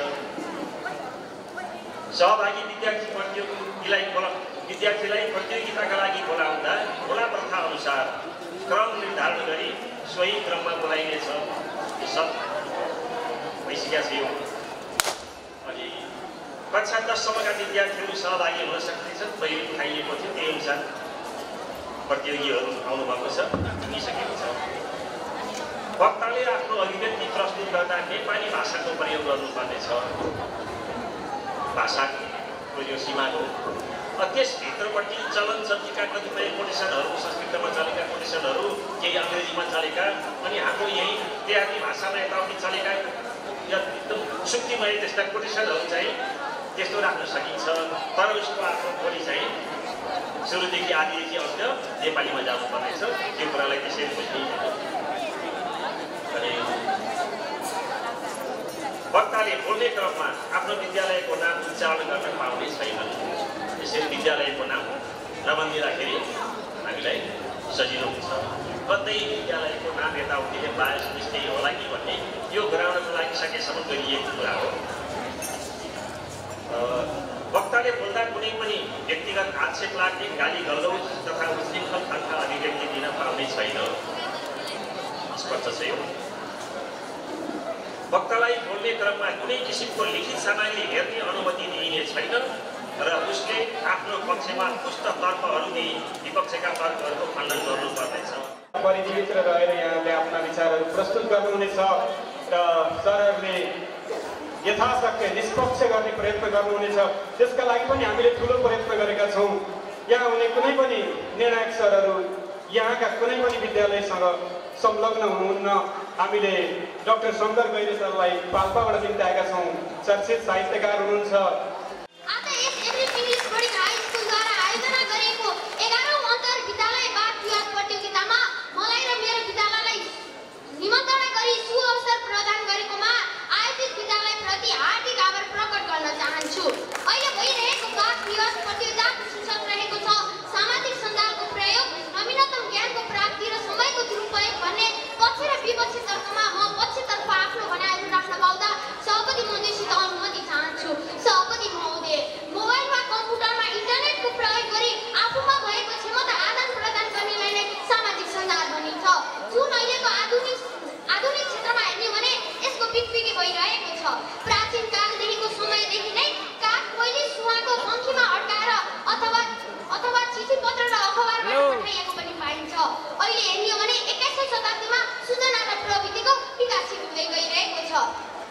सहभागी विद्यार्थी प्रतियोगीलाई बोला विद्यार्थीलाई प्रतियोगिताका लागि बोलाउँदा खोला प्रथा अनुसार क्रम निर्धारण गरी सोही क्रममा बोलाइनेछ। यो सब भइसकेको छ यो। अनि कक्षा दससम्मका विद्यार्थीहरू सहभागी हुन सक्नेछन्। पहिले उठाइएको थियो त्यही अनुसार प्रतियोगीहरू आउनुभएको छ, भनिसकेको छ। वक्ताले आफ्नो अभिव्यक्ति प्रस्तुत गर्दा नेपाली भाषाको प्रयोग गर्नुपर्नेछ। भाषाको यो सीमा हो। त्यसभित्रपट्टि चलन चल्तीका कतिपय कोटेसनहरू, संस्कृतमा चलेका कोटेसनहरू, केही अङ्ग्रेजीमा चलेका, अनि हाम्रो यही देहाती भाषामा यताउति चलेका एकदम सुक्तिमय त्यस्ता कोटेसनहरू चाहिँ त्यस्तो राख्न सकिन्छ। तर उसको आफ्नो बोली चाहिँ सुरुदेखि आदिदेखि अन्त्य नेपालीमा जानुपर्नेछ। त्यो कुरालाई त्यसरी बुझ्ने। अनि वक्ताले बोल्ने क्रममा आफ्नो विद्यालयको नाम उच्चारण गर्न पाउने छैनन्। त्यसरी विद्यालयको नाम नभनिदिँदाखेरि हामीलाई सजिलो हुन्छ। कतै विद्यालयको नाम यताउति बायस निस्कै होला कि भन्ने यो गराउनको लागि सकेसम्म गरिएको कुरा हो। वक्ताले बोल्दा कुनै पनि व्यक्तिगत आक्षेप लाग्ने, गाली गलौज तथा उच्छृङ्खल खालका अभिव्यक्ति दिन पाउने छैन। स्पष्ट छ यो। वक्तालाई बोल्ने क्रममा कुनै किसिमको लिखित सामग्री हेर्ने अनुमति दिइने छैन र उसले आफ्नो पक्षमा पुस्तक तर्कहरूले विपक्षका तर्कहरूको खण्डन गर्नुपर्नेछ। परिधिभित्र रहेर यहाँले आफ्ना विचारहरू प्रस्तुत गर्नुहुनेछ र सरहरूले यथाशक्य निष्पक्ष गर्ने प्रयत्न गर्नुहुनेछ। त्यसका लागि पनि हामीले ठुलो प्रयत्न गरेका छौँ। यहाँ हुने कुनै पनि निर्णायक सरहरू यहाँका कुनै पनि विद्यालयसँग संलग्न हुनुहुन्न। हामीले डाक्टर शङ्कर गैरे सरलाई पाल्पाबाट निम्ताएका छौँ। चर्चित साहित्यकार हुनुहुन्छ। निमन्त्रणा गरी सुअवसर प्रदान गरेकोमा आयोजित विद्यालयप्रति हार्दिक आभार प्रकट गर्न चाहन्छु। अहिले भइरहेको क्लास दिवस प्रतियोगिताको शीर्षक रहेको छ सामाजिक सञ्जालको प्रयोग, नवीनतम ज्ञानको प्राप्ति र समयको दुरुपयोग भन्ने पक्ष र विपक्षी तर्कमा म पक्षतर्फ आफ्नो भनाइहरू राख्न पाउँदा सभापति महोदयसित अनुमति चाहन्छु। सभापति महोदय, मोबाइल वा कम्प्युटरमा इन्टरनेटको प्रयोग गरी आफूमा भएको क्षमता आदान प्रदान गर्नेलाई नै सामाजिक सञ्जाल भनिन्छ। जुन अहिलेको आधुनिक आधुनिक क्षेत्रमा हेर्ने हो भने यसको बिक्री भइरहेको छ। प्राचीन कालदेखिको समयदेखि नै काग कोइली सुहाको पङ्खीमा अड्काएर अथवा अथवा चिठी पत्र र अखबारबाट पठाइएको पनि पाइन्छ। अहिले हेर्ने हो भने एक्काइसौँ शताब्दीमा सूचना र प्रविधिको विकासित हुँदै गइरहेको छ।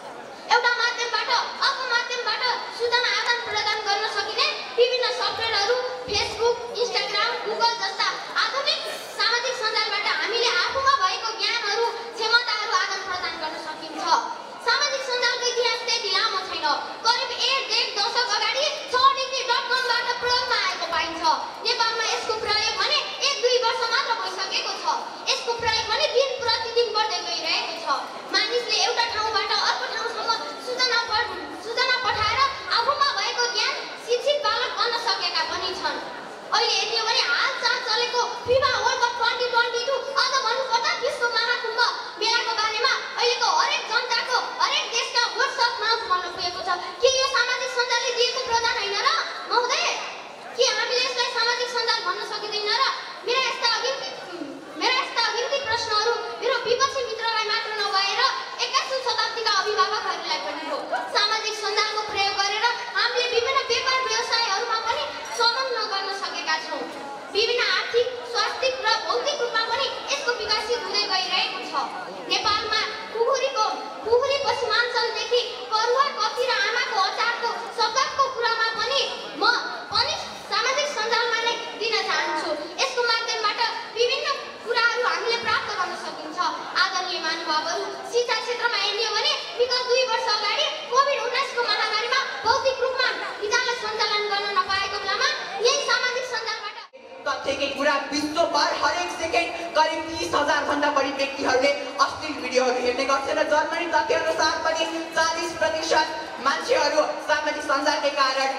एउटा माध्यमबाट अर्को माध्यमबाट सूचना आदान प्रदान गर्न सकिने विभिन्न सफ्टवेयरहरू फेसबुक, इन्स्टाग्राम, गुगल जस्ता आधुनिक सामाजिक सञ्जालबाट हामीले आफूमा भएको ज्ञानहरू, क्षमताहरू आदान प्रदान गर्न सकिन्छ। सामाजिक सञ्जालको इतिहास त्यति लामो छैन। करिब एक डेढ दशक अगाडि छ डिग्री डट कमबाट प्रयोगमा आएको पाइन्छ। नेपालमा यसको प्रयोग भने एक दुई वर्ष मात्र भइसकेको छ। यसको प्रयोग भने दिन प्रतिदिन बढ्दै गइरहेको छ। मानिसले एउटा ठाउँबाट अर्को ठाउँसम्म सूचना सूचना पठाएर आफूमा भएको ज्ञान शिक्षित बालक बन्न सकेका पनि छन्। अहिले हेर्ने हो भने हालचाल चलेको FIFA world cup twenty twenty two अझ भन्नुपर्दा विश्व महाकुम्भ मेलाको बारेमा अहिलेको हरेक जनताको हरेक देशका व्हाट्सएपमा भन्न पुगेको छ। के यो सामाजिक सञ्जालले दिएको प्रदान होइन र महोदय? के हामीले यसलाई सामाजिक सञ्जाल भन्न सकिँदैन र? मेरा यस्ता अगिन्ती मेरा यस्ता अगिन्ती प्रश्नहरू मेरो विपक्षी मित्रलाई मात्र नभएर एक्काइसौँ शताब्दीका अभिभावकहरूलाई पनि हो। सामाजिक सञ्जालको प्रयोग गरेर हामीले विभिन्न व्यापार व्यवसायहरूमा पनि संलग्न गर्न सकेका छौँ। विभिन्न आर्थिक, स्वास्थ्यिक र भौतिक रूपमा पनि यसको विकासित हुँदै गइरहेको छ। नेपालमा कुखुरीको कुखुरी पश्चिमाञ्चलदेखि परुवा, कफी र आमाको अचारको सौगातको कुरामा पनि म पनि सामाजिक सञ्जालमा नै दिन चाहन्छु। यसको माध्यमबाट विभिन्न कुराहरू हामीले प्राप्त गर्न सकिन्छ। आदरणीय महानुभावहरू, शिक्षा क्षेत्रमा हेर्ने हो भने विगत दुई वर्ष अगाडि कोभिड उन्नाइसको महामारीमा भौतिक रूपमा विद्यालय सञ्चालन गर्न नपाएको बेलामा यही सामाजिक सञ्जालबाट तथ्यकै कुरा विश्वभर हरेक सेकेन्ड करिब तीस हजार भन्दा बढी व्यक्तिहरूले अश्लील भिडियोहरू हेर्ने गर्छन् र जर्मनी तथ्य अनुसार पनि चालिस प्रतिशत मान्छेहरू सामाजिक सञ्जालकै कारण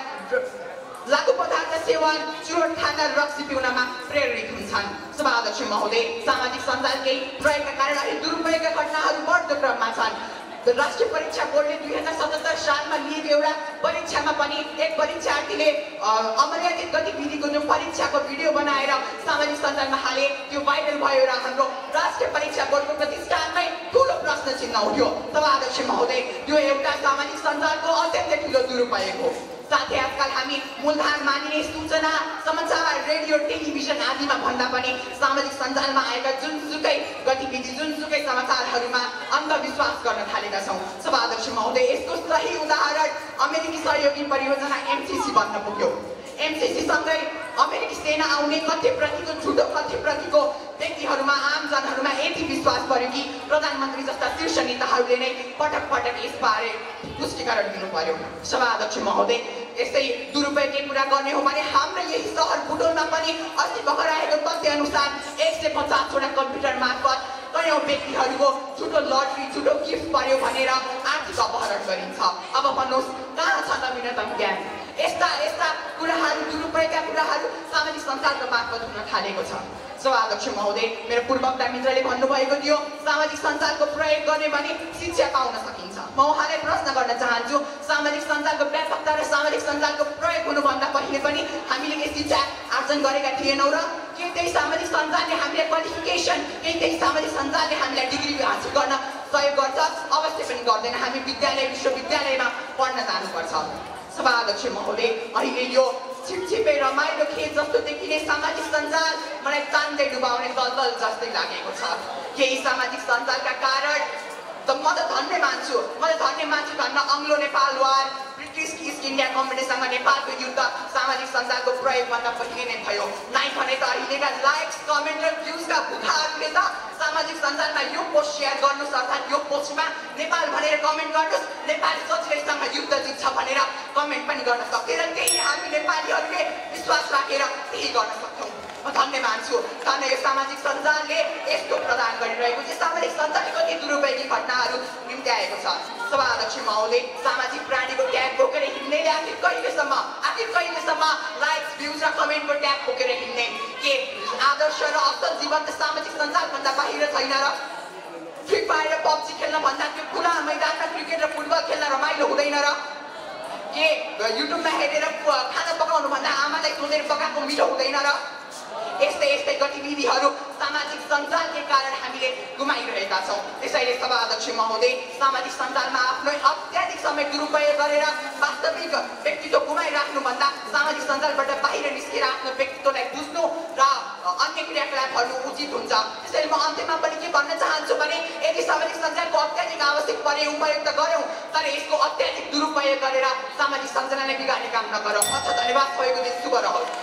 लागु पदार्थ सेवन, चुरोट खान र रक्सी पिउनमा प्रेरित हुन्छन्। सभाध्यक्ष महोदय, सामाजिक सञ्जालकै प्रयोगका कारण अहिले दुरुपयोगका घटनाहरू बढ्दो क्रममा छन्। राष्ट्रिय परीक्षा बोर्डले दुई हजार सतहत्तर सालमा लिएको एउटा परीक्षामा पनि एक परीक्षार्थीले अमर्यादित गतिविधिको जुन परीक्षाको भिडियो बनाएर सामाजिक सञ्जालमा हाले, त्यो भाइरल भयो र हाम्रो राष्ट्रिय परीक्षा बोर्डको प्रतिष्ठानमै ठुलो प्रश्न चिन्ह उठ्यो। सभाध्यक्ष महोदय, त्यो एउटा सामाजिक सञ्जालको अत्यन्तै ठुलो दुरुपयोग हो। साथै आजकल हामी मूलधार मानिने सूचना, समाचार, रेडियो, टेलिभिजन आदिमा भन्दा पनि सामाजिक सञ्जालमा आएका जुनसुकै गतिविधि, जुनसुकै समाचारहरूमा अन्धविश्वास गर्न थालेका छौँ। सभाध्यक्ष महोदय, यसको सही उदाहरण अमेरिकी सहयोगी परियोजना एमसिसी बन्न पुग्यो। एमसिसी सँगै अमेरिकी सेना आउने कथ्यप्रतिको झुटो कथ्यप्रतिको व्यक्तिहरूमा, आम जनहरूमा यति विश्वास पर्यो कि प्रधानमन्त्री जस्ता शीर्ष नेताहरूले नै पटक पटक यसबारे पुष्टिकरण दिनु पर्यो। सभाध्यक्ष महोदय, यस्तै दुरुपयोगको कुरा गर्ने हो भने हाम्रो यही सहर बुटोलमा पनि अस्ति भर्खर आएको तथ्य अनुसार एक सय पचासवटा कम्प्युटर मार्फत कयौँ व्यक्तिहरूको झुटो लटरी, झुटो गिफ्ट पर्यो भनेर आर्थिक अपहरण गरिन्छ। अब भन्नुहोस्, कहाँ छ नवीनतम ज्ञान? यस्ता यस्ता कुराहरू, दुरुपयोगका कुराहरू सामाजिक सञ्जालको मार्फत हुन थालेको छ। सभाध्यक्ष महोदय, मेरो पूर्ववक्ता मित्रले भन्नुभएको थियो सामाजिक सञ्जालको प्रयोग गर्ने भने शिक्षा पाउन सकिन्छ। म उहाँलाई प्रश्न गर्न चाहन्छु, सामाजिक सञ्जालको व्यापकता र सामाजिक सञ्जालको प्रयोग हुनुभन्दा पहिले पनि हामीले के शिक्षा आर्जन गरेका थिएनौँ र? के त्यही सामाजिक सञ्जालले हामीलाई क्वालिफिकेसन, के त्यही सामाजिक सञ्जालले हामीलाई डिग्री हासिल गर्न सहयोग गर्छ अवश्य पनि गर्दैन। हामी विद्यालय विश्वविद्यालयमा पढ्न जानुपर्छ। सभाध्यक्ष महोदय, अहिले यो छिपछिपे रमाइलो खेल जस्तो देखिने सामाजिक सञ्जाल मलाई चान्दै डुबाउने दलदल जस्तै लागेको छ। केही सामाजिक सञ्जालका कारण त म त धन्य मान्छु म त धन्य मान्छु धन्न Anglo Nepal war British East India कम्पनीसँग नेपालको युद्ध सामाजिक सञ्जालको प्रयोगभन्दा पहिले नै भयो। नाइ भने त अहिलेका लाइक्स कमेन्ट र भ्युजका भुखाहरूले त सामाजिक सञ्जालमा यो पोस्ट सेयर गर्नुहोस् अर्थात् यो पोस्टमा नेपाल भनेर कमेन्ट गर्नुहोस्, नेपाल सजिलैसँग युद्ध जित्छ भनेर कमेन्ट पनि गर्न सक्थे र त्यही हामी नेपालीहरूले विश्वास राखेर त्यही गर्न सक्छौँ। म धन्य मान्छु कारण यो सामाजिक सञ्जालले यस्तो प्रदान गरिरहेको छ। सामाजिक सञ्जालले कति दुरुपयोगी घटनाहरू निम्त्याएको छ। सभाध्यक्ष महोदय, सामाजिक प्राणीको ट्याग बोकेर हिँड्नेले आखिर कहिलेसम्म आखिर कहिलेसम्म लाइक्स भ्युज र कमेन्टको ट्याग बोकेर हिँड्ने? के आदर्श र असल जीवन त सामाजिक सञ्जालभन्दा बाहिर छैन र? फ्री फायर र पब्जी खेल्न भन्दा त्यो खुला मैदानमा क्रिकेट र फुटबल खेल्न रमाइलो हुँदैन र? के युट्युबमा हेरेर खाना पकाउनु भन्दा आमालाई सोधेर पकाएको मिठो हुँदैन र? यस्तै यस्तै गतिविधिहरू सामाजिक सञ्जालकै कारण हामीले गुमाइरहेका छौँ। त्यसैले सभाध्यक्ष महोदय, सामाजिक सञ्जालमा आफ्नो अत्याधिक समय दुरुपयोग गरेर वास्तविक व्यक्तित्व गुमाइराख्नुभन्दा सामाजिक सञ्जालबाट बाहिर निस्केर आफ्नो व्यक्तित्वलाई बुझ्नु र अन्य क्रियाकलापहरू उचित हुन्छ। त्यसैले म अन्त्यमा पनि के भन्न चाहन्छु भने यदि सामाजिक सञ्जालको अत्याधिक आवश्यक परे उपयोग त गरौँ, तर यसको अत्याधिक दुरुपयोग गरेर सामाजिक सञ्जाललाई बिगार्ने काम नगरौँ। हस्, धन्यवाद। सबैको दिन शुभ रहोस्।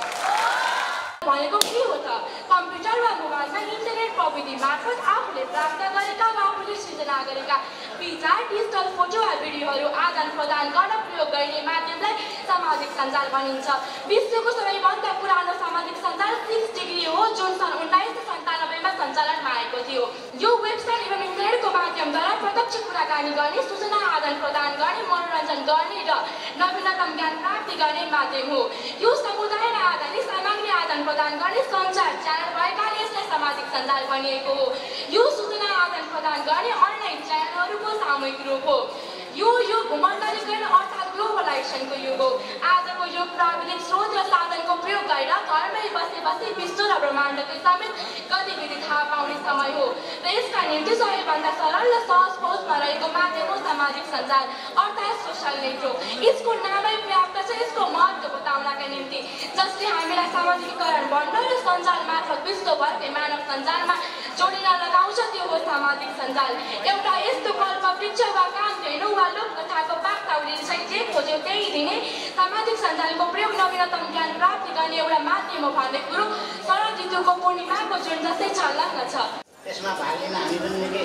भनेको के हो त? कम्प्युटर वा मोबाइलमा इन्टरनेट प्रविधि मार्फत आफूले प्राप्त गरेका वा आफूले सृजना गरेका विचार, डिजिटल फोटो वा भिडियोहरू आदान प्रदान गर्न प्रयोग गर्ने माध्यमलाई सामाजिक सञ्जाल भनिन्छ। विश्वको सबैभन्दा पुरानो सामाजिक सञ्जाल सिक्स डिग्री हो, जुन सन् उन्नाइस सय सन्तानब्बेमा सञ्चालनमा आएको थियो। यो वेबसाइट एवं इन्टरनेटको माध्यमद्वारा प्रत्यक्ष कुराकानी गर्ने, सूचना आदान प्रदान गर्ने, मनोरञ्जन गर्ने र नवीनतम ज्ञान प्राप्ति गर्ने माध्यम हो। यो समुदायलाई आधारित सामग्री आदान प्रदान गर्ने सञ्चार च्यानल भएकाले यसलाई सामाजिक सञ्जाल भनिएको हो। यो सूचना आदान प्रदान गर्ने अनलाइन च्यानलहरूको सामूहिक रूप हो। यो यो भूमण्डलीकरण अर्थात् ग्लोबलाइजेसनको युग हो। आजको यो प्राविधिक स्रोत र साधनको प्रयोग गरेर घरमै बसे बसे विश्व र ब्रह्माण्डको समेत गतिविधि थाहा पाउने समय हो र यसका निम्ति सबैभन्दा सरल र सहज पहुँचमा रहेको माध्यम हो सामाजिक सञ्जाल अर्थात् सोसल नेटवर्क। यसको नामै पर्याप्त छ यसको महत्त्व बताउनका निम्ति, जसले हामीलाई सामाजिकीकरण बन्न र सञ्जाल मार्फत विश्वभरकै मानव सञ्जालमा जोडिन लगाउँछ। त्यो हो सामाजिक सञ्जाल। एउटा यस्तो कल्प वृक्ष वा काम धेनु वा लोककथाको वाक्तावली चाहिँ जे खोज्यो त्यही दिने सामाजिक सञ्जालको प्रयोग नवीनतम ज्ञान प्राप्ति गर्ने एउटा माध्यम हो भन्ने कुरो शरद ऋतुको पूर्णिमाको जुन जस्तै छर्लङ्ग छ। त्यसमा भाग लिन हामी पनि निकै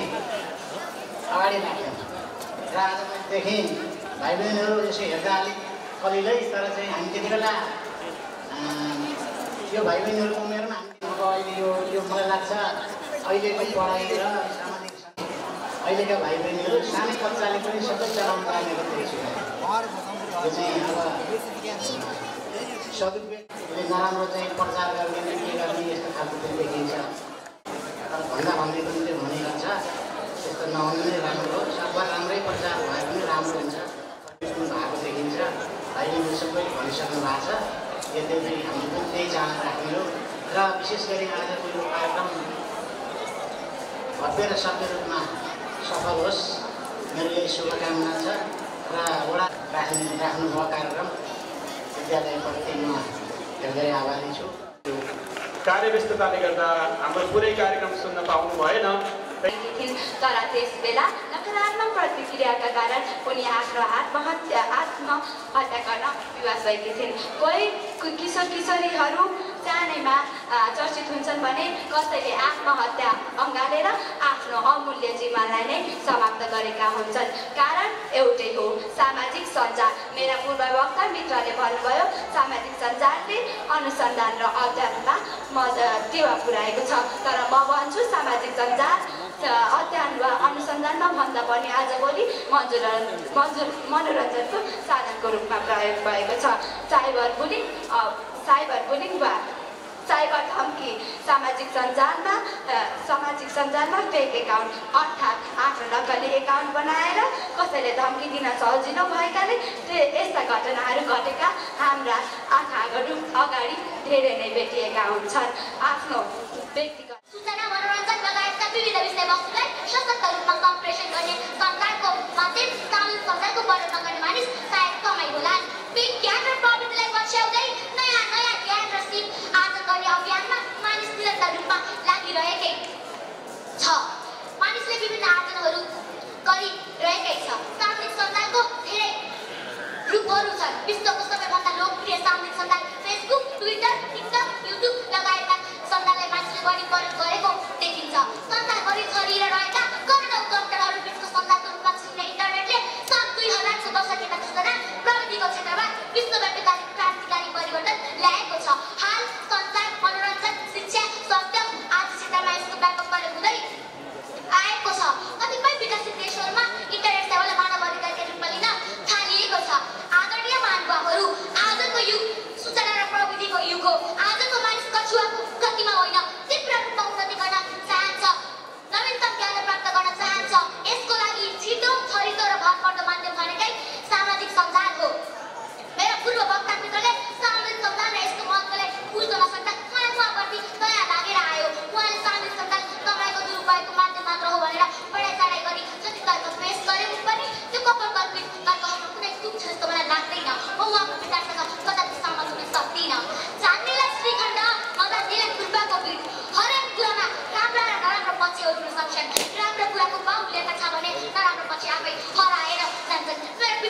अगाडि लाग्यौँ र आज मैले देखेँ भाइ बहिनीहरू यसो हेर्दा अलिक कलिलै, तर चाहिँ हामी त्यति बेला यो भाइ बहिनीहरूको उमेरमा हामी अब अहिले यो यो मलाई लाग्छ अहिलेको पढाइ र सामाजिक अहिलेका भाइ बहिनीहरू सानै बच्चाले पनि सबै चलाउन जानेको देख्छु। यो चाहिँ अब सदुपयोगले नराम्रो चाहिँ प्रचार गर्ने के गर्ने यस्तो खालको पनि देखिन्छ। तर भन्दा भन्दै पनि त्यो हुने गर्छ, त्यस्तो नहुनु नै राम्रो हो। सबभर राम्रै प्रचार भए पनि राम्रो हुन्छ। भएको देखिन्छ। भाइ बहिनी सबै भनिसक्नु भएको छ। यद्यपि हामी पनि त्यही चाहना राख्ने हो र विशेष गरी आजको यो कार्यक्रम भव्य र सभ्य रूपमा सफल होस्, मेरो यही शुभकामना छ र वडा राख्ने राख्नुभयो कार्यक्रम विद्यालयप्रति म धेरै आभारी छु। कार्यव्यस्तताले गर्दा हाम्रो पुरै कार्यक्रम सुन्न पाउनु भएन, तर त्यस बेला नकारात्मक प्रतिक्रियाका कारण उनी आफ्नो आत्महत्या आत्महत्या गर्न विवश भएकी थिइन्। कोही किशोर किशोरीहरू सानैमा चर्चित हुन्छन् भने कसैले आत्महत्या अँगालेर आफ्नो अमूल्य जीवनलाई नै समाप्त गरेका हुन्छन्। कारण एउटै हो, सामाजिक सञ्जाल। मेरा पूर्ववक्ता मित्रले भन्नुभयो सामाजिक सञ्जालले अनुसन्धान र अध्ययनमा टेवा पुर्याएको छ, तर म भन्छु सामाजिक सञ्जाल अध्ययन वा अनुसन्धानमा भन्दा पनि आजभोलि मन्जुर मन्जुर मनोरञ्जनको साधनको रूपमा प्रयोग भएको छ। साइबर बुलिङ साइबर बुलिङ वा साइबर धम्की सामाजिक सञ्जालमा सामाजिक सञ्जालमा फेक एकाउन्ट अर्थात् आफ्नो नक्कली एकाउन्ट बनाएर कसैले धम्की दिन सजिलो भएकाले यस्ता घटनाहरू घटेका हाम्रा आँखाहरू अगाडि धेरै नै भेटिएका हुन्छन्। आफ्नो व्यक्तिगत सूचना मनोरञ्जन लगायतका विविध विषयवस्तुलाई सशक्त रूपमा सम्प्रेषण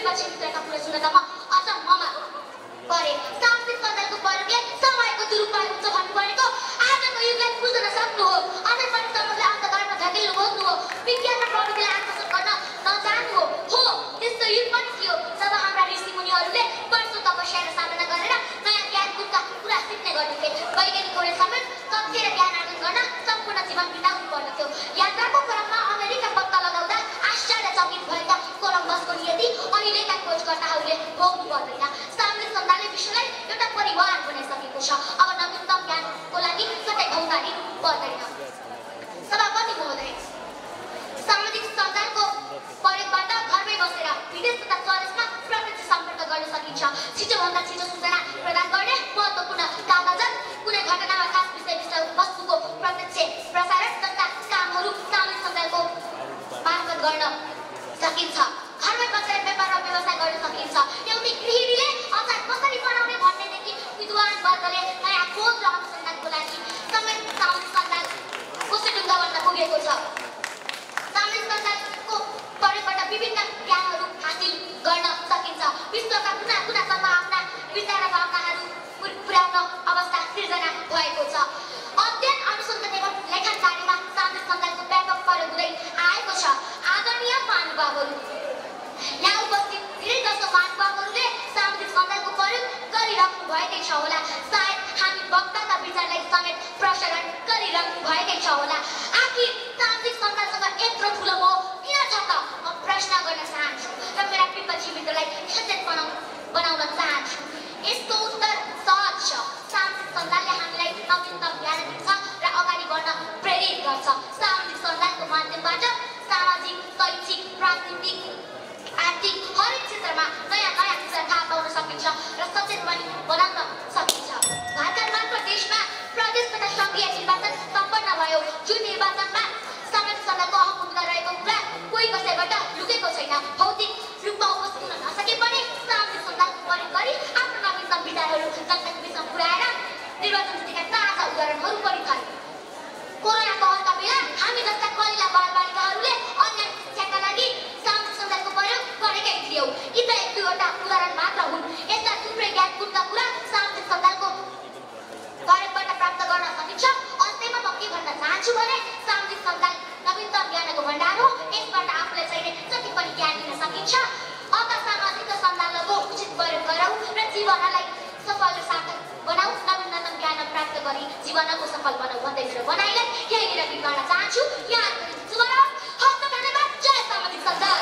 पछि भित्रका कुरा सुन्दा म अचम्ममा परे। सामाजिक सञ्जालको प्रयोगले समयको दुरुपयोग हुन्छ भन्नु भनेको आजको युगलाई बुझ्न सक्नु हो, अझै पनि समयलाई अन्धकारमा ढकेल्नु खोज्नु हो, विज्ञान र प्रविधिलाई आकर्षण गर्न नजान्नु हो। हो त्यस्तो युग पनि थियो जब हाम्रा ऋषिमुनिहरूले वर्षौँ तपस्या र साधना गरेर नयाँ ज्ञानका कुरा सिक्ने गर्दथे। वैज्ञानिकहरूले समेत तथ्य र ज्ञान आर्जन गर्न सम्पूर्ण जीवन बिताउनु पर्दथ्यो। यात्राको क्रममा अमेरिका पत्ता लगाउँदा आश्चर्यचकित भएका कोलम्बसको नियति अहिलेका खोजकर्ताहरूले भोग्नु पर्दैन। सामाजिक सञ्जालले विश्वलाई एउटा परिवार बनाइसकेको छ। अब नवीनतम ज्ञानको लागि कतै भौतारी पर्दैन। सभापति महोदय, सामाजिक सञ्जालको प्रयोगबाट घरमै बसेर विदेश तथा स्वदेशमा प्रत्यक्ष सम्पर्क गर्न सकिन्छ। छिटोभन्दा छिटो सूचना प्रदान गर्ने महत्त्वपूर्ण कागजात, कुनै घटनामा खास विषय वस्तुको प्रत्यक्ष प्रसारण तथा कामहरू सामाजिक सञ्जालको मार्फत गर्न सकिन्छ। घरमै बसेर व्यापार र व्यवसाय गर्न सकिन्छ। एउटी गृहिणीले अचार कसरी बनाउने भन्नेदेखि विद्वान वर्गले नयाँ खोज र अनुसन्धानको लागि समेत सामाजिक सञ्जाल कोसेटुङ्गा बन्न पुगेको छ। सामाजिक सञ्जालको प्रयोगबाट विभिन्न ज्ञानहरू हासिल गर्न सकिन्छ। विश्वका कुना कुनासम्म आफ्ना विचार र भावनाहरू पुर्याउन अवस्था सिर्जना भएको छ। अध्ययन अनुसन्धान एवं लेखन कार्यमा सामाजिक सञ्जालको व्यापक प्रयोग हुँदै आएको छ। आदरणीय महानुभावहरू, यहाँ उपस्थित धेरै जसो महानुभावहरूले सामाजिक सञ्जालको प्रयोग गरिराख्नु भएकै छ होला। सायद हामी वक्ताका विचारलाई समेत प्रसारण गरिराख्नु भएकै छ होला। आखिर सामाजिक सञ्जालसँग यत्रो ठुलो मोह किन छ त? म प्रश्न गर्न चाहन्छु र मेरा विपक्षी मित्रलाई सचेत बनाउन बनाउन चाहन्छु। यसको उत्तर सहज छ। सामाजिक सञ्जालले हामीलाई नवीनतम ज्ञान दिन्छ र अगाडि बढ्न प्रेरित गर्छ। सामाजिक सञ्जालको माध्यमबाट सामाजिक, शैक्षिक, राजनीतिक, आर्थिक हरेक क्षेत्रमा नयाँ नयाँ कुरा थाहा पाउन सकिन्छ र सचेत पनि बनाउन सकिन्छ। भर्खर मात्र देशमा प्रदेश तथा सङ्घीय निर्वाचन सम्पन्न भयो, जुन निर्वाचनमा सामाजिक सञ्जालको अहम भूमिका रहेको कुरा कोही कसैबाट लुकेको छैन। भौतिक रूपमा उपस्थित हुन नसके पनि सामाजिक सञ्जालको प्रयोग गरी आफ्नो नवीनतम विचारहरू जनताको बिचमा पुर्याएर निर्वाचन जितेका ताजा उदाहरणहरू पनि छन्। कोरोना कहरका बेला हामी जस्ता कलिला बालबालिकाहरूले अनलाइन शिक्षाका लागि सामाजिक सञ्जालको प्रयोग गरेकै थियौँ। यी त एक दुईवटा उदाहरण मात्र हुन्। यस्ता थुप्रै ज्ञानपूर्ण कुरा सामाजिक सञ्जालको प्रयोगबाट प्राप्त गर्न सकिन्छ। अन्त्यमा म के भन्न चाहन्छु भने सामाजिक सञ्जाल नवीनतम ज्ञानको भण्डार हो। यसबाट आफूलाई चाहिने जति पनि ज्ञान लिन सकिन्छ। अत सामाजिक सञ्जालको उचित प्रयोग गरौँ र जीवनलाई सफल र सार्थक बनाऊ। नवीनतम ज्ञान प्राप्त गरी जीवनको सफल बनाऊ भन्दै मेरो भनाइलाई यहीँनिर बिगाउन चाहन्छु। यहाँको शुभ रहोस्। हस्त धन्यवाद। जय सामाजिक सञ्जाल।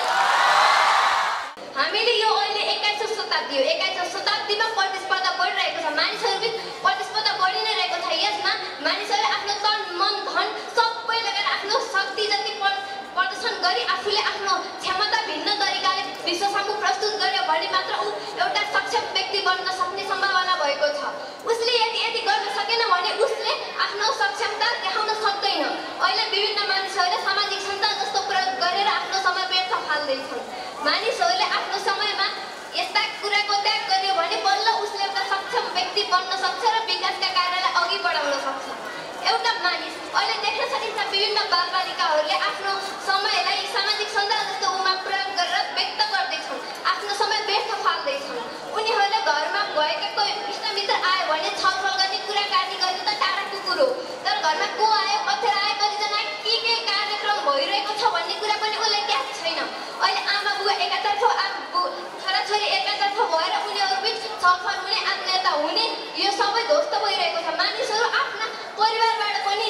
हामीले यो अहिले एक्काइसौँ शताब्दी हो। एक्काइसौँ शताब्दीमा प्रतिस्पर्धा बढिरहेको छ। मानिसहरू बिच प्रतिस्पर्धा बढी नै रहेको छ। यसमा मानिसहरूले आफ्नो तन, मन, धन सबै लगाएर आफ्नो शक्ति जति प्रदर्शन गरी आफूले आफ्नो क्षमता भिन्न तरिकाले विश्वसम्मुख प्रस्तुत गर्यो भने मात्र ऊ एउटा सक्षम व्यक्ति बन्न सक्ने सम्भावना भएको छ। उसले यदि यदि गर्न सकेन भने उसले आफ्नो सक्षमता देखाउन सक्दैन। अहिले विभिन्न मानिसहरूले सामाजिक सञ्जाल जस्तो प्रयोग गरेर आफ्नो समय व्यर्थ फाल्दैछन्। मानिसहरूले आफ्नो समयमा यस्ता कुराको त्याग गर्यो भने बल्ल उसले एउटा सक्षम व्यक्ति बन्न सक्छ र विकासका कार्यलाई अघि बढाउन सक्छ। एउटा मानिस अहिले देख्न सकिन्छ विभिन्न बालबालिकाहरूले आफ्नो समयलाई सामाजिक सञ्जाल जस्तो उमा प्रयोग गरेर व्यक्त गर्दैछन्। आफ्नो समय व्यर्थ फाल्दैछन्। उनीहरूले घरमा भएका कोही इष्टमित्र आयो भने छलफल गर्ने, कुराकानी गर्ने त टाढाको कुरो, तर घरमा को आयो, कथेर आयो, कतिजना के के कार्यक्रम भइरहेको छ भन्ने कुरा पनि उसलाई याद छैन। अहिले आमा बुवा एकातर्फ, छोराछोरी एकातर्फ भएर उनीहरूबिच छलफल हुने, आत्मीयता हुने, यो सबै ध्वस्त भइरहेको छ। मानिसहरू आफ्ना परिवारबाट पनि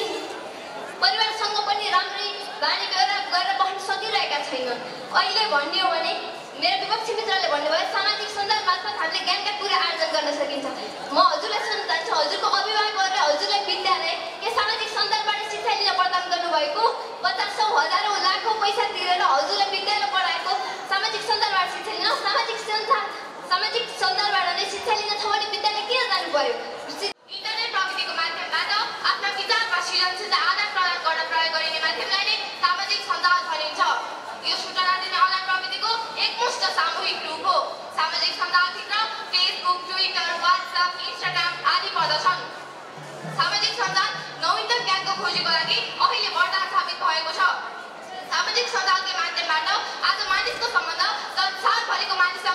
परिवारसँग पनि राम्रै बानी बेहोरा गरेर बस्न सकिरहेका छैनन्। अहिले भन्ने हो भने मेरो विपक्षी मित्रले भन्नुभयो सामाजिक सञ्जाल मार्फत हामीले ज्ञानका कुरा आर्जन गर्न सकिन्छ। म हजुरलाई सोध्न चाहन्छु, हजुरको अभिभावकहरूले हजुरलाई विद्यालय के सामाजिक सञ्जालबाट शिक्षा लिन प्रदान गर्नुभएको? पचासौँ हजारौँ लाखौँ पैसा तिरेर हजुरलाई विद्यालय पढाएको सामाजिक सञ्जालबाट शिक्षा लिन? सामाजिक सञ्जाल सामाजिक सञ्जालबाट नै शिक्षा लिन छ भने विद्यालय किन जानु पर्यो? इन्टरनेट प्रविधिको माध्यमबाट आफ्ना विचार वा सृजनशीलता आदान प्रदान गर्न प्रयोग गरिने माध्यमलाई नै सामाजिक सञ्जाल भनिन्छ। यो सूचना दिने अनलाइन प्रविधिको एकमुष्ट सामूहिक रूप हो। सामाजिक सञ्जालभित्र फेसबुक, ट्विटर, व्हाट्सएप, इन्स्टाग्राम आदि पर्दछन्। सामाजिक सञ्जाल नवीनतम ज्ञानको खोजीको लागि अहिले वरदान साबित भएको छ। सामाजिक सञ्जालको माध्यमबाट आज मानिसको सम्बन्ध संसारभरिको मानिससँग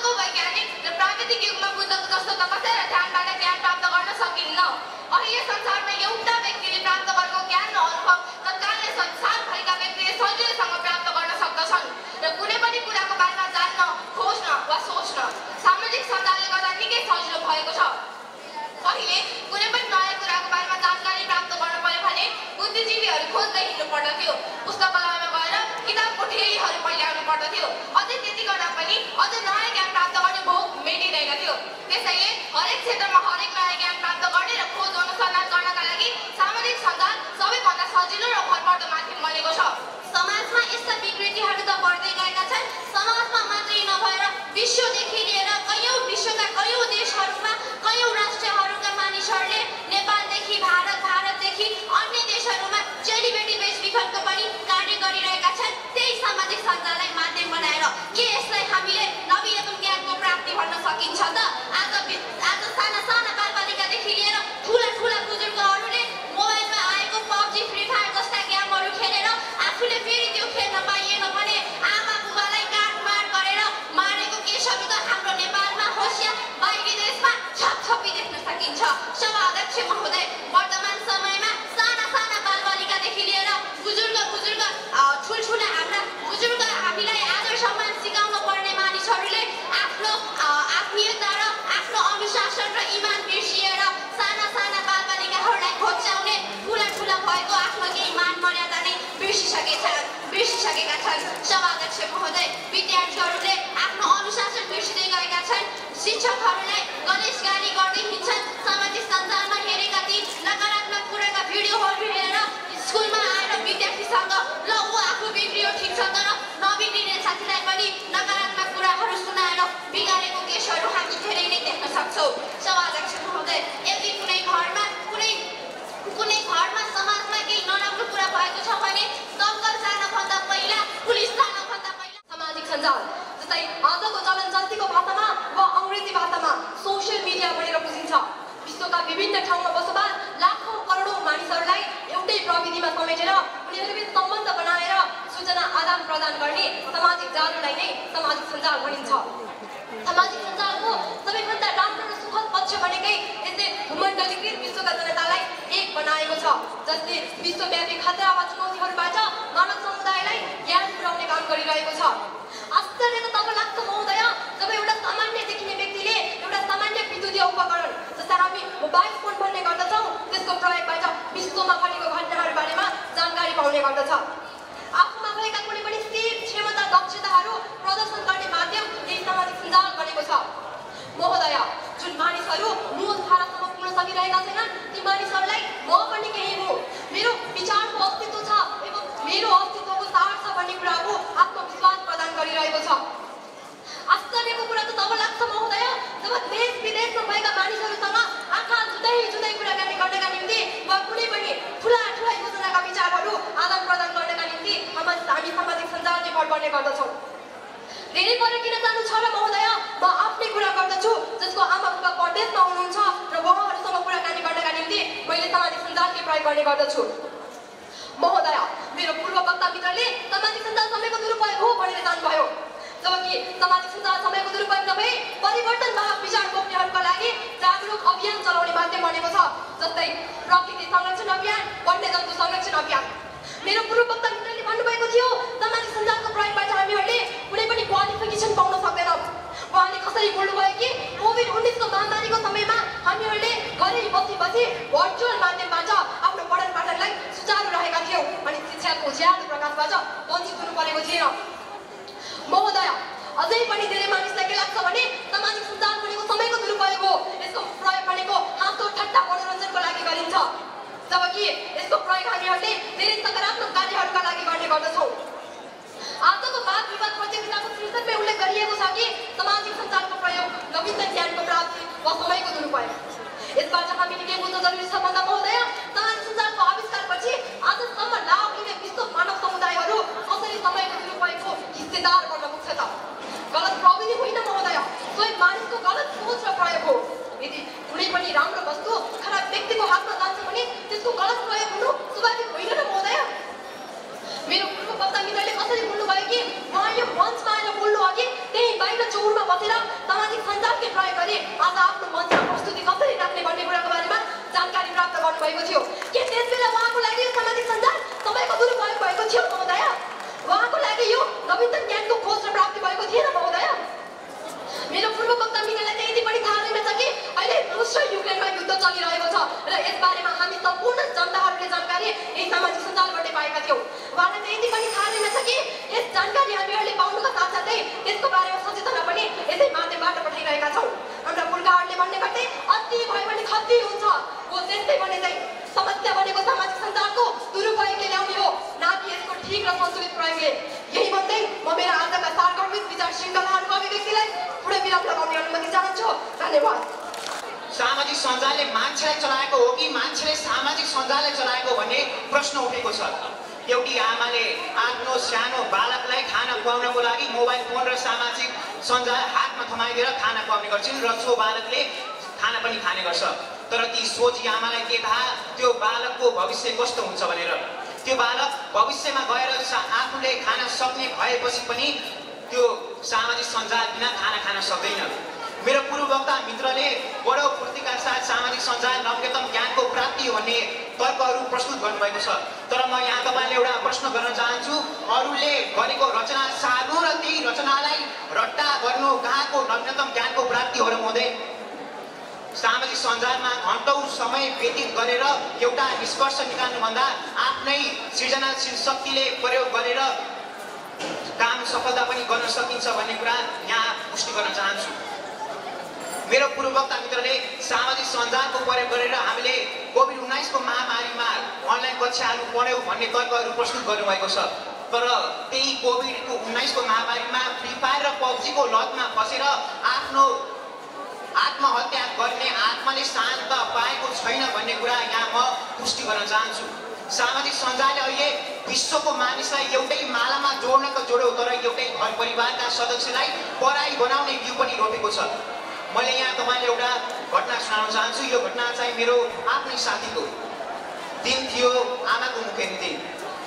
आजको वैज्ञानिक र प्राविधिक युगमा बुद्धको जस्तो तपस्या र ध्यानबाट ज्ञान प्राप्त गर्न सकिन्न। अहिले संसारमा एउटा व्यक्तिले प्राप्त गरेको ज्ञान र अनुभव तत्कालले संसारभरिका व्यक्तिले सजिलैसँग प्राप्त गर्न सक्दछन् र कुनै पनि कुराको बारेमा जान्न, खोज्न वा सोच्न सामाजिक सञ्जालले गर्दा निकै सजिलो भएको छ। पहिले कुनै पनि नयाँ कुराको बारेमा जानकारी प्राप्त गर्न पर्यो भने बुद्धिजीवीहरू खोज्दै हिँड्नु पर्दथ्यो, पुस्तकालयमा गएर किताब कोठेलीहरू पहिल्याउनु पर्दथ्यो। अझै त्यति गर्दा पनि अझै नयाँ ज्ञान प्राप्त गर्ने भोक मेटिँदैन थियो। त्यसैले हरेक क्षेत्रमा हरेक नयाँ ज्ञान प्राप्त गर्ने र खोज अनुसन्धान गर्नका लागि सामाजिक सञ्जाल सबैभन्दा सजिलो र भरपर्दो माध्यम बनेको छ। समाजमा यस्ता विकृतिहरू त बढ्दै गएका छन्। समाजमा मात्रै नभएर विश्वदेखि लिएर कयौँ विश्वका कयौँ देशहरूमा कयौँ राष्ट्रहरूका मानिसहरूले नेपालदेखि भारत भारतदेखि अन्य देशहरूमा चेलीबेटी बेचबिखनको पनि कार्य गरिरहेका छन् त्यही सामाजिक सञ्जाललाई माध्यम बनाएर। के यसलाई हामीले नवीनतम ज्ञानको प्राप्ति भन्न सकिन्छ त? आज आज साना साना बालबालिकादेखि लिएर ठुला ठुला बुजुर्गहरूले मोबाइलमा आएको पब्जी, फ्री फायर जस्ता गेमहरू खेलेर आफूले फेरि त्यो खेल्न पाइएन भने आमा बुबालाई काटमार गरेर मारेको केसहरू त हाम्रो नेपालमा होस् या बाहिरी देशमा छपछपी देख्न सकिन्छ। सभा अध्यक्ष महोदय, वर्तमान समयमा साना साना बालबालिकादेखि लिएर बुजुर्ग बुजुर्ग ठुल्ठुला हाम्रा बुजुर्ग हामीलाई आदर सम्मान सिकाउन पर्ने मानिसहरूले आफ्नो आत्मीयता र आफ्नो अनुशासन र इमान बिर्सिएर साना साना बालबालिकाहरूलाई खोच्याउने ठुला ठुला भएको आफ्नो केही मान मर्यादा नै बिर्सिसकेका छन् बिर्सिसकेका छन्। सभा अध्यक्ष महोदय, विद्यार्थीहरूले आफ्नो अनुशासन बिर्सिँदै गएका छन्। शिक्षकहरूलाई गणेश गाली गर्दै हिँड्छन्। सामाजिक सञ्जालमा हेरेका ती नकारात्मक कुराका भिडियोहरू हेरेर स्कुलमा आएर विद्यार्थीसँग ल ऊ आफू बिग्रियो ठिक छ तर नबिग्रिने साथीलाई पनि नकारात्मक कुराहरू सुनाएर बिगारेको केसहरू हामी धेरै नै देख्न सक्छौँ। सभा अध्यक्ष महोदय, यदि कुनै घरमा कुनै कुनै घरमा समाजमा केही नराम्रो कुरा भएको छ भने दमकल जानुभन्दा पहिला, पुलिस जानुभन्दा पहिला सामाजिक सञ्जाल जस्तै आजको चलन चल्तीको भाषामा वा अङ्ग्रेजी भाषामा सोसियल मिडिया भनेर बुझिन्छ। विश्वका विभिन्न ठाउँमा बसोबास लाखौँ करोडौँ मानिसहरूलाई एउटै प्रविधिमा समेटेर उनीहरूबिच सम्बन्ध बनाएर सूचना आदान प्रदान गर्ने सामाजिक जाललाई नै सामाजिक सञ्जाल भनिन्छ। सामाजिक सञ्जालको सबैभन्दा राम्रो र सुखद पक्ष भनेकै यसले भूमण्डलीकृत विश्वका जनतालाई एक बनाएको छ, जसले विश्वव्यापी खतरा वा चुनौतीहरूबाट मानव समुदायलाई ज्ञान पुर्याउने काम गरिरहेको छ। आश्चर्य त तब लाग्छ महोदय जब एउटा सामान्य देखिने व्यक्तिले एउटा सामान्य विद्युतीय उपकरण जस्तै हामी मोबाइल फोन भन्ने गर्दछौँ त्यसको प्रयोगबाट विश्वमा घटेको घटनाहरू बारेमा जानकारी पाउने गर्दछ। आफूमा भएका कुनै पनि सिप, क्षमता, दक्षताहरू प्रदर्शन गर्ने माध्यम यही सामाजिक सञ्जाल बनेको छ। महोदय, जुन मानिसहरू मूलधारासम्म पुग्न सकिरहेका छैनन् ती मानिसहरूलाई म पनि केही हो, मेरो विचारको अस्तित्व छ एवं मेरो अस्तित्वको सार छ भन्ने कुराको आत्मविश्वास प्रदान गरिरहेको छ। आश्चर्यको कुरा त तब लाग्छ महोदय जब देश विदेशमा भएका मानिसहरूसँग आँखा जुदै जुदै कुराकानी गर्नका निम्ति वा कुनै पनि ठुला ठुला योजनाका विचारहरू आदान प्रदान गर्नका निम्ति हामी सामाजिक सञ्जाल निर्भर गर्ने गर्दछौँ। धेरै पर किन जानु छ र महोदय, म आफ्नै कुरा गर्दछु जसको आमा बुबा परदेशमा हुनुहुन्छ र उहाँहरूसँग कुराकानी गर्नका निम्ति मैले सामाजिक सञ्जालकै प्रयोग गर्ने गर्दछु। महोदय, मेरो पूर्व वक्ता मित्रले सामाजिक सञ्जाल समयको दुरुपयोग हो भनेर जानुभयो, जबकि सामाजिक सञ्जाल समयको दुरुपयोग नभई परिवर्तनवाहक विचार बोक्नेहरूका लागि जागरुक अभियान चलाउने माध्यम बनेको छ, जस्तै प्रकृति संरक्षण अभियान, वन्यजन्तु संरक्षण अभियान। मेरो पूर्व वक्ता मित्रले भन्नुभएको थियो सामाजिक सञ्जालको प्रयोगबाट हामीहरूले कुनै पनि क्वालिफिकेसन पाउन सक्दैनौँ। उहाँले कसरी बोल्नुभयो कि कोभिड उन्नाइसको महामारीको समयमा हामीहरूले घरै बसी बसी भर्चुअल माध्यमबाट आफ्नो पठन पाठनलाई सुचारू रहेका थियौँ अनि शिक्षाको ज्यादा प्रकाशबाट वञ्चित हुनु परेको थिएन। महोदय, अझै पनि धेरै मानिसलाई के लाग्छ भने सामाजिक सञ्जाल भनेको समयको दुरुपयोग हो, यसको प्रयोग भनेको हाँसो ठट्टा मनोरञ्जनको लागि गरिन्छ, जबकि यसको प्रयोग हामीहरूले धेरै सकारात्मक कार्यहरूका लागि गर्ने गर्दछौँ। आजको वाद विवाद प्रतियोगिताको शीर्षकमै उल्लेख गरिएको छ कि सामाजिक सञ्जालको प्रयोग नवीनतम ज्ञानको प्राप्ति वा समयको दुरुपयोग। यसबाट हामीले के बुझ्न जरुरी छ भन्दा महोदय, सामाजिक सञ्जालको आविष्कारपछि आजसम्म लाभ लिने विश्व मानव समुदायहरू कसरी समयको दुरुपयोगको हिस्सेदार बन्न पुग्छ त? गलत प्रविधि होइन महोदय, स्वयं मानिसको गलत सोच र प्रयोग हो। यदि कुनै पनि राम्रो वस्तु खराब व्यक्तिको हातमा जान्छ भने त्यसको गलत प्रयोग हुनु स्वाभाविक होइन र महोदय? मेरो पूर्व वक्ता मित्रले कसरी बोल्नुभयो कि उहाँ यो मञ्चमा आएर बोल्नु अघि त्यही बाहिर थियो के त्यसबेला उहाँको लागि यो सामाजिक सञ्जाल तपाईँको दुरुपयोग भएको थियो महोदय? उहाँको लागि यो नवीनतम ज्ञानको खोज र प्राप्ति भएको थिएन महोदय? मेरो पूर्व वक्ता मित्रलाई चाहिँ यति पनि थाहा रहेछ कि अहिले रुस र युक्रेनमा युद्ध चलिरहेको छ र यसबारेमा हामी सम्पूर्ण जनताहरूले जानकारी यही सामाजिक सञ्जालबाट पाएका थियौँ। उहाँलाई चाहिँ यति पनि थाहा रहेछ कि यस जानकारी हामीहरूले पाउनुका साथसाथै त्यसको बारेमा सचेतना पनि यसै माध्यमबाट पठाइरहेका छौँ। हाम्रा पुर्खाहरूले भन्ने गर्थे अति भयो भने खति हुन्छ, हो त्यस्तै भने चाहिँ समस्या बनेको सामाजिक सञ्जालको दुरुपयोगले ल्याउने हो, न कि यसको ठिक र सन्तुलित प्रयोगले। यही भन्दै म मेरो आजका सारगर्भित विचार श्रृङ्खलाहरूको अभिव्यक्तिलाई पुरै विराम लगाउने अनुमति चाहन्छु। धन्यवाद। सामाजिक सञ्जालले मान्छेलाई चलाएको हो कि मान्छेले सामाजिक सञ्जालले चलाएको भन्ने प्रश्न उठेको छ। एउटी आमाले आफ्नो सानो बालकलाई खाना खुवाउनको लागि मोबाइल फोन र सामाजिक सञ्जाल हातमा थमाइदिएर खाना खुवाउने गर्छिन् र सो बालकले खाना पनि खाने गर्छ। तर ती सोची आमालाई के थाहा त्यो बालकको भविष्य कस्तो हुन्छ भनेर। त्यो बालक भविष्यमा गएर आफूले खान सक्ने भएपछि पनि त्यो सामाजिक सञ्जाल बिना खाना खान सक्दैन। मेरो पूर्व वक्ता मित्रले बडो पूर्तिका साथ सामाजिक सञ्जाल नवीनतम ज्ञानको प्राप्ति भन्ने तर्कहरू प्रस्तुत गर्नुभएको छ। तर म यहाँ तपाईँले एउटा प्रश्न गर्न चाहन्छु, अरूले गरेको रचना सार्नु र त्यही रचनालाई रट्टा गर्नु कहाँको नवीनतम ज्ञानको प्राप्ति हो र महोदय? सामाजिक सञ्जालमा घन्टौँ समय व्यतीत गरेर एउटा निष्कर्ष निकाल्नुभन्दा आफ्नै सृजनाशील शक्तिले प्रयोग गरेर काम सफलता पनि गर्न सकिन्छ भन्ने कुरा यहाँ पुष्टि गर्न चाहन्छु। मेरो पूर्व वक्ता मित्रले सामाजिक सञ्जालको प्रयोग गरेर हामीले कोभिड उन्नाइसको महामारीमा अनलाइन कक्षाहरू पढ्यौँ भन्ने तर्कहरू प्रस्तुत गर्नुभएको छ। तर त्यही कोभिड उन्नाइसको महामारीमा फ्री फायर र पब्जीको लतमा फसेर आफ्नो आत्महत्या गर्ने आत्माले शान्त पाएको छैन भन्ने कुरा यहाँ म पुष्टि गर्न चाहन्छु। सामाजिक सञ्जालले अहिले विश्वको मानिसलाई एउटै मालामा जोड्न त जोड्यो, तर एउटै घर परिवारका सदस्यलाई पराई बनाउने बिउ पनि रोपेको छ। मैले यहाँ तपाईँले एउटा घटना सुनाउन चाहन्छु। यो घटना चाहिँ मेरो आफ्नै साथीको दिन थियो, आमाको मुखेनी दिन।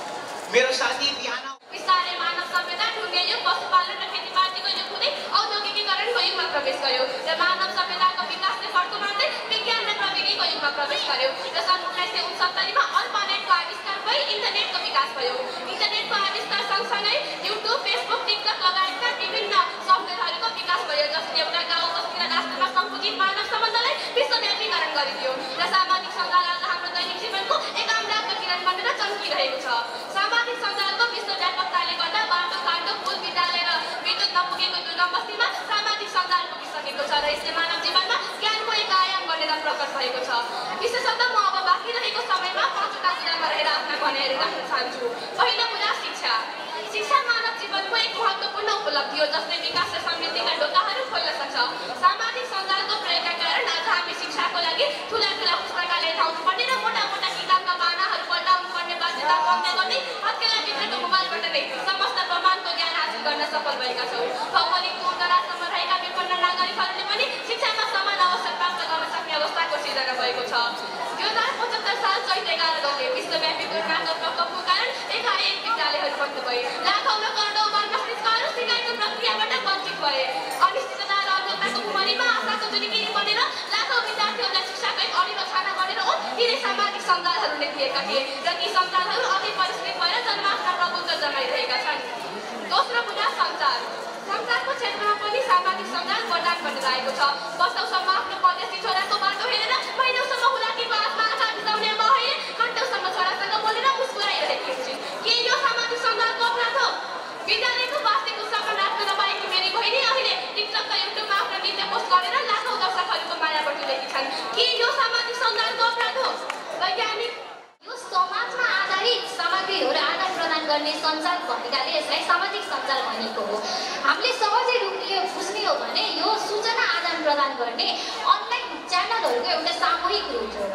मेरो साथी बिहान बिस्तारै मानव सभ्यता ठुङ्ग्याइयो, पशुपालन र खेतीपातीको युग हुँदै औद्योगिकीकरणको युगमा प्रवेश गर्यो र मानव सभ्यताको विकासले फड्को मार्दै विज्ञान र प्रविधिको युगमा प्रवेश गर्यो र सन् उन्नाइस सय उनसत्तरीमा अल्पनेटको आविष्कार भई इन्टरनेटको विकास भयो। इन्टरनेटको आविष्कार सँगसँगै युट्युब, फेसबुक, टिकटक लगायतका विभिन्न सफ्टवेयरहरूको विकास भयो, जसले एउटा गाउँ बस्ती र राष्ट्रमा सङ्कुचित मानव सम्बन्धलाई विश्वव्यापीकरण गरिदियो र सामाजिक सञ्जाल आज हाम्रो दैनिक जीवनको एक आम्राको किरण बनेर चम्किरहेको छ। सामाजिक सञ्जालको विश्वव्यापकताले गर्दा बाटो घाटो, पुल, विद्यालय र विद्युत नपुगेको दुर्गम बस्तीमा सामाजिक सञ्जाल पुगिसकेको छ र यसले मानव जीवनमा ज्ञानको एक आयाम बनेर प्रकट भएको छ। विशेषतः म अब बाँकी रहेको समयमा पाँचवटा कुरामा रहेर आफ्ना भनाइहरू राख्न चाहन्छु। पहिलो कुरा शिक्षा। शिक्षा मानव जीवनको एक महत्त्वपूर्ण उपलब्धि हो जसले विकास र समृद्धिका ढोकाहरू खोल्न सक्छ। सामाजिक सञ्जालको प्रयोगका कारण आज हामी शिक्षाको लागि ठुला ठुला पुस्तकालय धाउनुपर्ने र मोटा मोटा किताबका पानाहरू पल्टाउनु पर्ने बाध्यता बन्द गर्ने हत्केलाभित्रको मोबाइलबाट नै समस्त प्रमाणको ज्ञान हासिल गर्न सफल भएका छौँ। भौगोलिक दूरदराजसम्म रहेका विपन्न नागरिकहरूले पनि शिक्षामा समान अवसर प्राप्त गर्न सक्ने अवस्थाको सिर्जना भएको छ। दुई हजार पचहत्तर साल चैत एघार गते विश्वव्यापी कोरोनाको प्रकोपको कारण एकाएक विद्यालयहरू बन्द भए। लाखौँ र करोडौँ बालबालिकाहरू सिकाइको प्रक्रियाबाट वञ्चित भए। अनिश्चितता र अन्धताको भुमरीमा आशाको जुनीगिरी बनेर लाखौँ विद्यार्थीहरूलाई शिक्षाको एक अडिलो छाना बनेर हो तिनै सामाजिक सञ्जालहरूले दिएका थिए र ती सञ्जालहरू अति परिष्कृत भएर जनमासमा प्रभुत्व जमाइरहेका छन्। दोस्रो कुरा सञ्चार। सञ्चारको क्षेत्रमा पनि सामाजिक सञ्जाल वरदान बनेर आएको छ। वर्षौँसम्म आफ्नो परदेशी छोराको बाटो हेरेर महिनौसम्म हुलाकीको हातमा आँखा बिताउने भए घन्टौँसम्म छोरासँग बोलेर मुस्कुराइरहेकी हुन्छन्। के यो सामाजिक सञ्जालको अपराध हो? विद्यालयको वार्षिक उत्सवमा नाच्न नपाएकी मेरी बहिनी अहिले टिकटक र युट्युबमा आफ्नो नृत्य पोस्ट गरेर लाखौँ दर्शकहरूको माया बटुलेकी छन्। के यो सामाजिक सञ्जालको अपराध हो? वैज्ञानिक यो समाजमा आधारित सामग्रीहरू आदान प्रदान गर्ने सञ्जाल भएकाले यसलाई सामाजिक सञ्जाल भनेको हो। हामीले सहजै रूपले बुझ्ने हो भने यो सूचना आदान प्रदान गर्ने अनलाइन च्यानलहरूको एउटा सामूहिक रूप हो।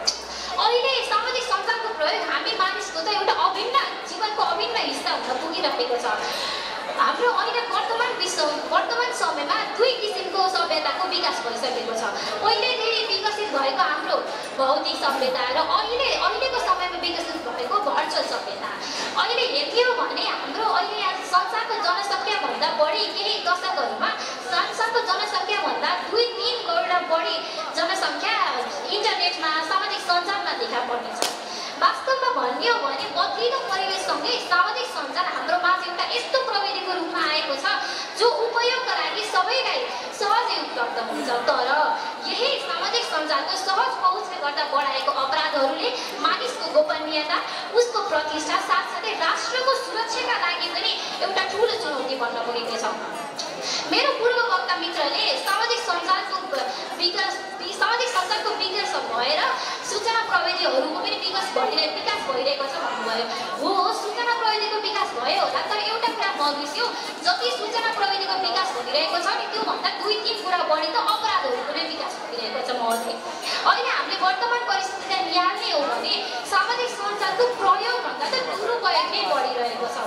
अहिले सामाजिक सञ्जालको प्रयोग हामी मानिसको त एउटा अभिन्न जीवनको अभिन्न हिस्सा हुन पुगिरहेको छ। हाम्रो अहिले वर्तमान विश्व वर्तमान समयमा दुई किसिमको सभ्यताको विकास भइसकेको छ। पहिलेदेखि विकसित भएको हाम्रो भौतिक सभ्यता र अहिले अहिलेको समयमा विकसित भएको भर्चुअल सभ्यता। अहिले हेर्ने हो भने हाम्रो अहिले संसारको जनसङ्ख्याभन्दा बढी केही दशकहरूमा संसारको जनसङ्ख्याभन्दा दुई तिन करोड बढी जनसङ्ख्या इन्टरनेटमा सामाजिक सञ्जालमा देखा पर्नेछ। वास्तवमा भन्ने हो भने बदलिदो परिवेशसँगै सामाजिक सञ्जाल हाम्रो माझ एउटा यस्तो प्रविधिको रूपमा आएको छ जो उपयोगका लागि सबैलाई सहजै उपलब्ध हुन्छ। तर यही सामाजिक सञ्जालको सहज पहुँचले गर्दा बढाएको अपराधहरूले मानिसको गोपनीयता, उसको प्रतिष्ठा साथसाथै राष्ट्रको सुरक्षाका लागि पनि एउटा ठुलो चुनौती बन्न पुगेको छ। मेरो पूर्व वक्ता मित्रले सामाजिक सञ्जालको विकास सामाजिक सञ्जालको विकास भएर सूचना प्रविधिहरूको पनि विकास भइरहेको विकास भइरहेको छ भन्नुभयो। हो, सूचना प्रविधिको विकास भयो होला, तर एउटा कुरा म बिर्स्यो, जति सूचना प्रविधिको विकास भइरहेको छ नि त्योभन्दा दुई तिन कुरा बढी त अपराधहरूको नै विकास भइरहेको छ महत्त्व। अहिले हामीले वर्तमान परिस्थितिलाई निहाल्ने हो भने सामाजिक सञ्जालको प्रयोगभन्दा त दुरुपयोग नै बढिरहेको छ।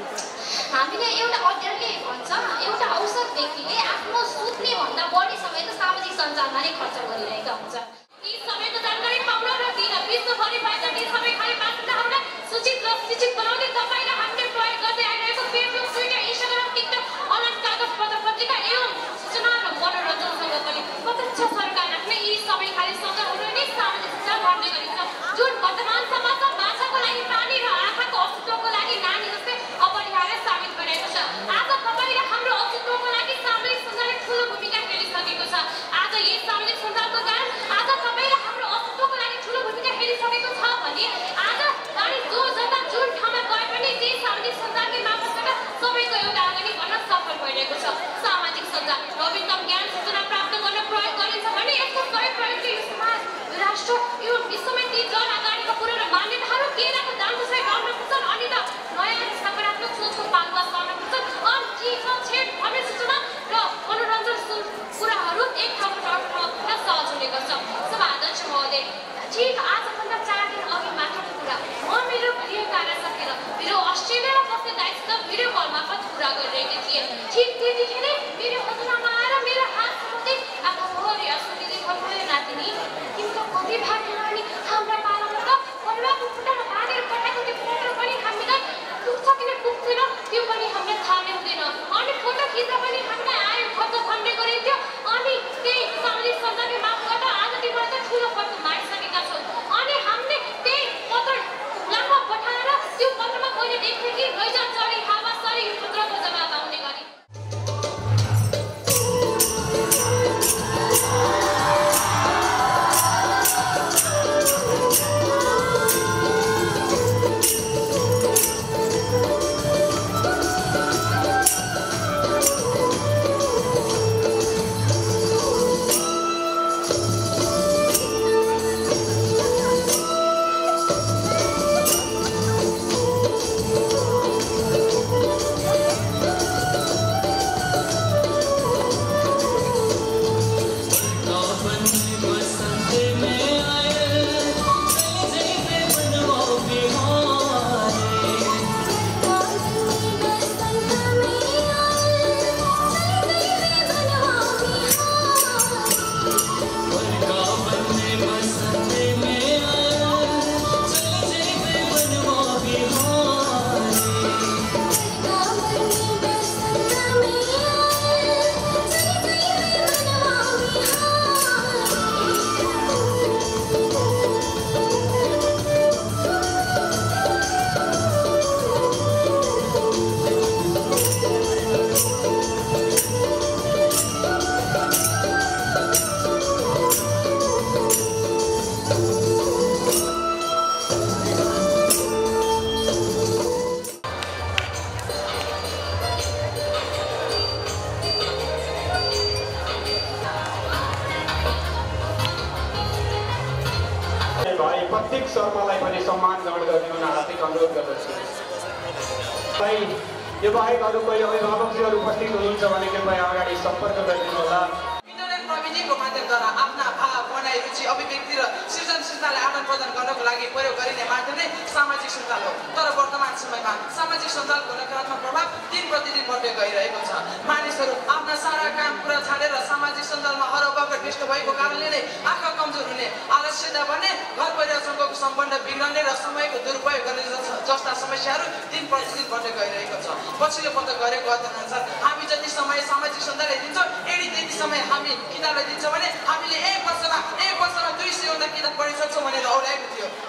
हामीले एउटा अध्ययनले भन्छ एउटा औसत व्यक्तिले आफ्नो सुत्ने भन्दा बढी समय त सामाजिक सञ्जालमा नै खर्च गरिरहेका हुन्छ। यी समयको जानकारी पाउन र दिन विश्वभरि भएका ती सबै खाली बासिन्दाहरूलाई सूचित र शिक्षित बनाउने तपाईँ र हामीले प्रयोग गर्दै आइरहेको Facebook, Twitter, Instagram, TikTok, online कागज पत्र पत्रिका एवं सूचना र मनोरञ्जनसँग पनि प्रत्यक्ष सरकार राख्ने यी सबै खाली सञ्जालहरू नै सामाजिक सञ्जाल भन्ने गरिन्छ, जुन वर्तमान समाजमा बाछाको लागि प्राणी र आँखाको अस्तित्वको लागि नानी जस्तै अपरिहार्य साबित भइरहेको छ। आज तपाईँ र हाम्रो अस्तित्वको लागि सामाजिक सञ्जालले ठुलो भूमिका खेलिसकेको छ। आज यही सामाजिक सञ्जालको कारण आज तपाईँ र हाम्रो अस्तित्वको लागि ठुलो भूमिका खेलिसकेको छ भने आज हामी जो जता जुन ठाउँमा गए पनि त्यही सामाजिक सञ्जालकै मार्फतबाट सबैको एउटा अगाडि बढ्न सफल भइरहेको छ। सामाजिक सञ्जाल नवीनतम ज्ञान सूचना प्राप्त गर्न प्रयोग गरिन्छ भने यसको सही प्रयोगले यो समाज, राष्ट्र एवं विश्वमै ती जन अगाडिको कुरा र मान्यताहरू केराको दामसरी रहन पुग्छन् अनि त नयाँ सकारात्मक सोचको पालुवा सर्न पुग्छन्। अनि चिज छेड भन्ने सूचना र मनोरञ्जन कुराहरू एक ठाउँबाट अर्को ठाउँ पुग्न सहज हुने गर्छ। सभाध्यक्ष महोदय, ठिक आजभन्दा चार दिन अघि मात्रको कुरा, म मेरो गृह कार्य सकेर मेरो अस्ट्रेलियामा बस्ने दाइसित भिडियो कल मार्फत कुरा गरिरहेकी थिएँ। ठिक त्यतिखेरै मेरो हजुरआमा आएर मेरो हात समाउँदै आफ्नो छोरी अस्ट्रेलियाले भन्नुभयो, नातिनी तिम्रो कति भाग्य नानी, हाम्रा पालामा त परिवारको खुट्टामा बाँधेर पठाएको त्यो फोटो पनि हामीलाई पुग्छ कि पुग्दैन त्यो पनि हामीलाई थाहा नै हुँदैन। अनि फोटो खिच्दा पनि हामीलाई आयो खर्च भन्ने गरिन्थ्यो। अनि त्यही सामाजिक सञ्जालको मार्फतबाट आज तिमीलाई त ठुलो पत्र मागिसकेका छौ। अनि हामीले त्यही पत्र लामो पठाएर त्यो पत्रमा मैले देख्थेँ कि रैजा चढी हावा सरी पुत्रको जवाब आउने गरी प्रत्येक शर्मालाई पनि सम्मान ग्रहण गर्ने हुन हार्दिक अनुरोध गर्दछु। भाइ यो बाहेक अरू कोही अभिभावकजीहरू उपस्थित हुनुहुन्छ भने कृपया अगाडि सम्पर्क गरिदिनुहोला। इन्टरनेट प्रविधिको माध्यमद्वारा आफ्ना भाव, भनाइ, रुचि, अभिव्यक्ति र सृजनशीलतालाई आदान प्रदान गर्नको लागि प्रयोग गरिने माध्यम नै सामाजिक सञ्जाल हो। तर वर्तमान समयमा सामाजिक सञ्जालको नकारात्मक प्रभाव दिन प्रतिदिन बढ्दै गइरहेको छ। मानिसहरू आफ्ना सारा काम कुरा छाडेर सामाजिक सञ्जालमा हरबगर व्यस्त भएको कारणले नै आँखा कमजोर हुने, आलस्यता बढ्ने, घर परिवारसँगको सम्बन्ध बिग्रने र समयको दुरुपयोग गर्ने जस्ता समस्याहरू दिन प्रतिदिन बढ्दै गइरहेको छ। पछिल्लो पटक गरेको अध्ययनअनुसार हामी जति समय सामाजिक सञ्जाललाई दिन्छौँ यदि त्यति समय हामी किताबलाई दिन्छौँ भने हामीले एक वर्षमा एक वर्षमा दुई सयवटा किताब पढिसक्छौँ भनेर औल्याएको थियो।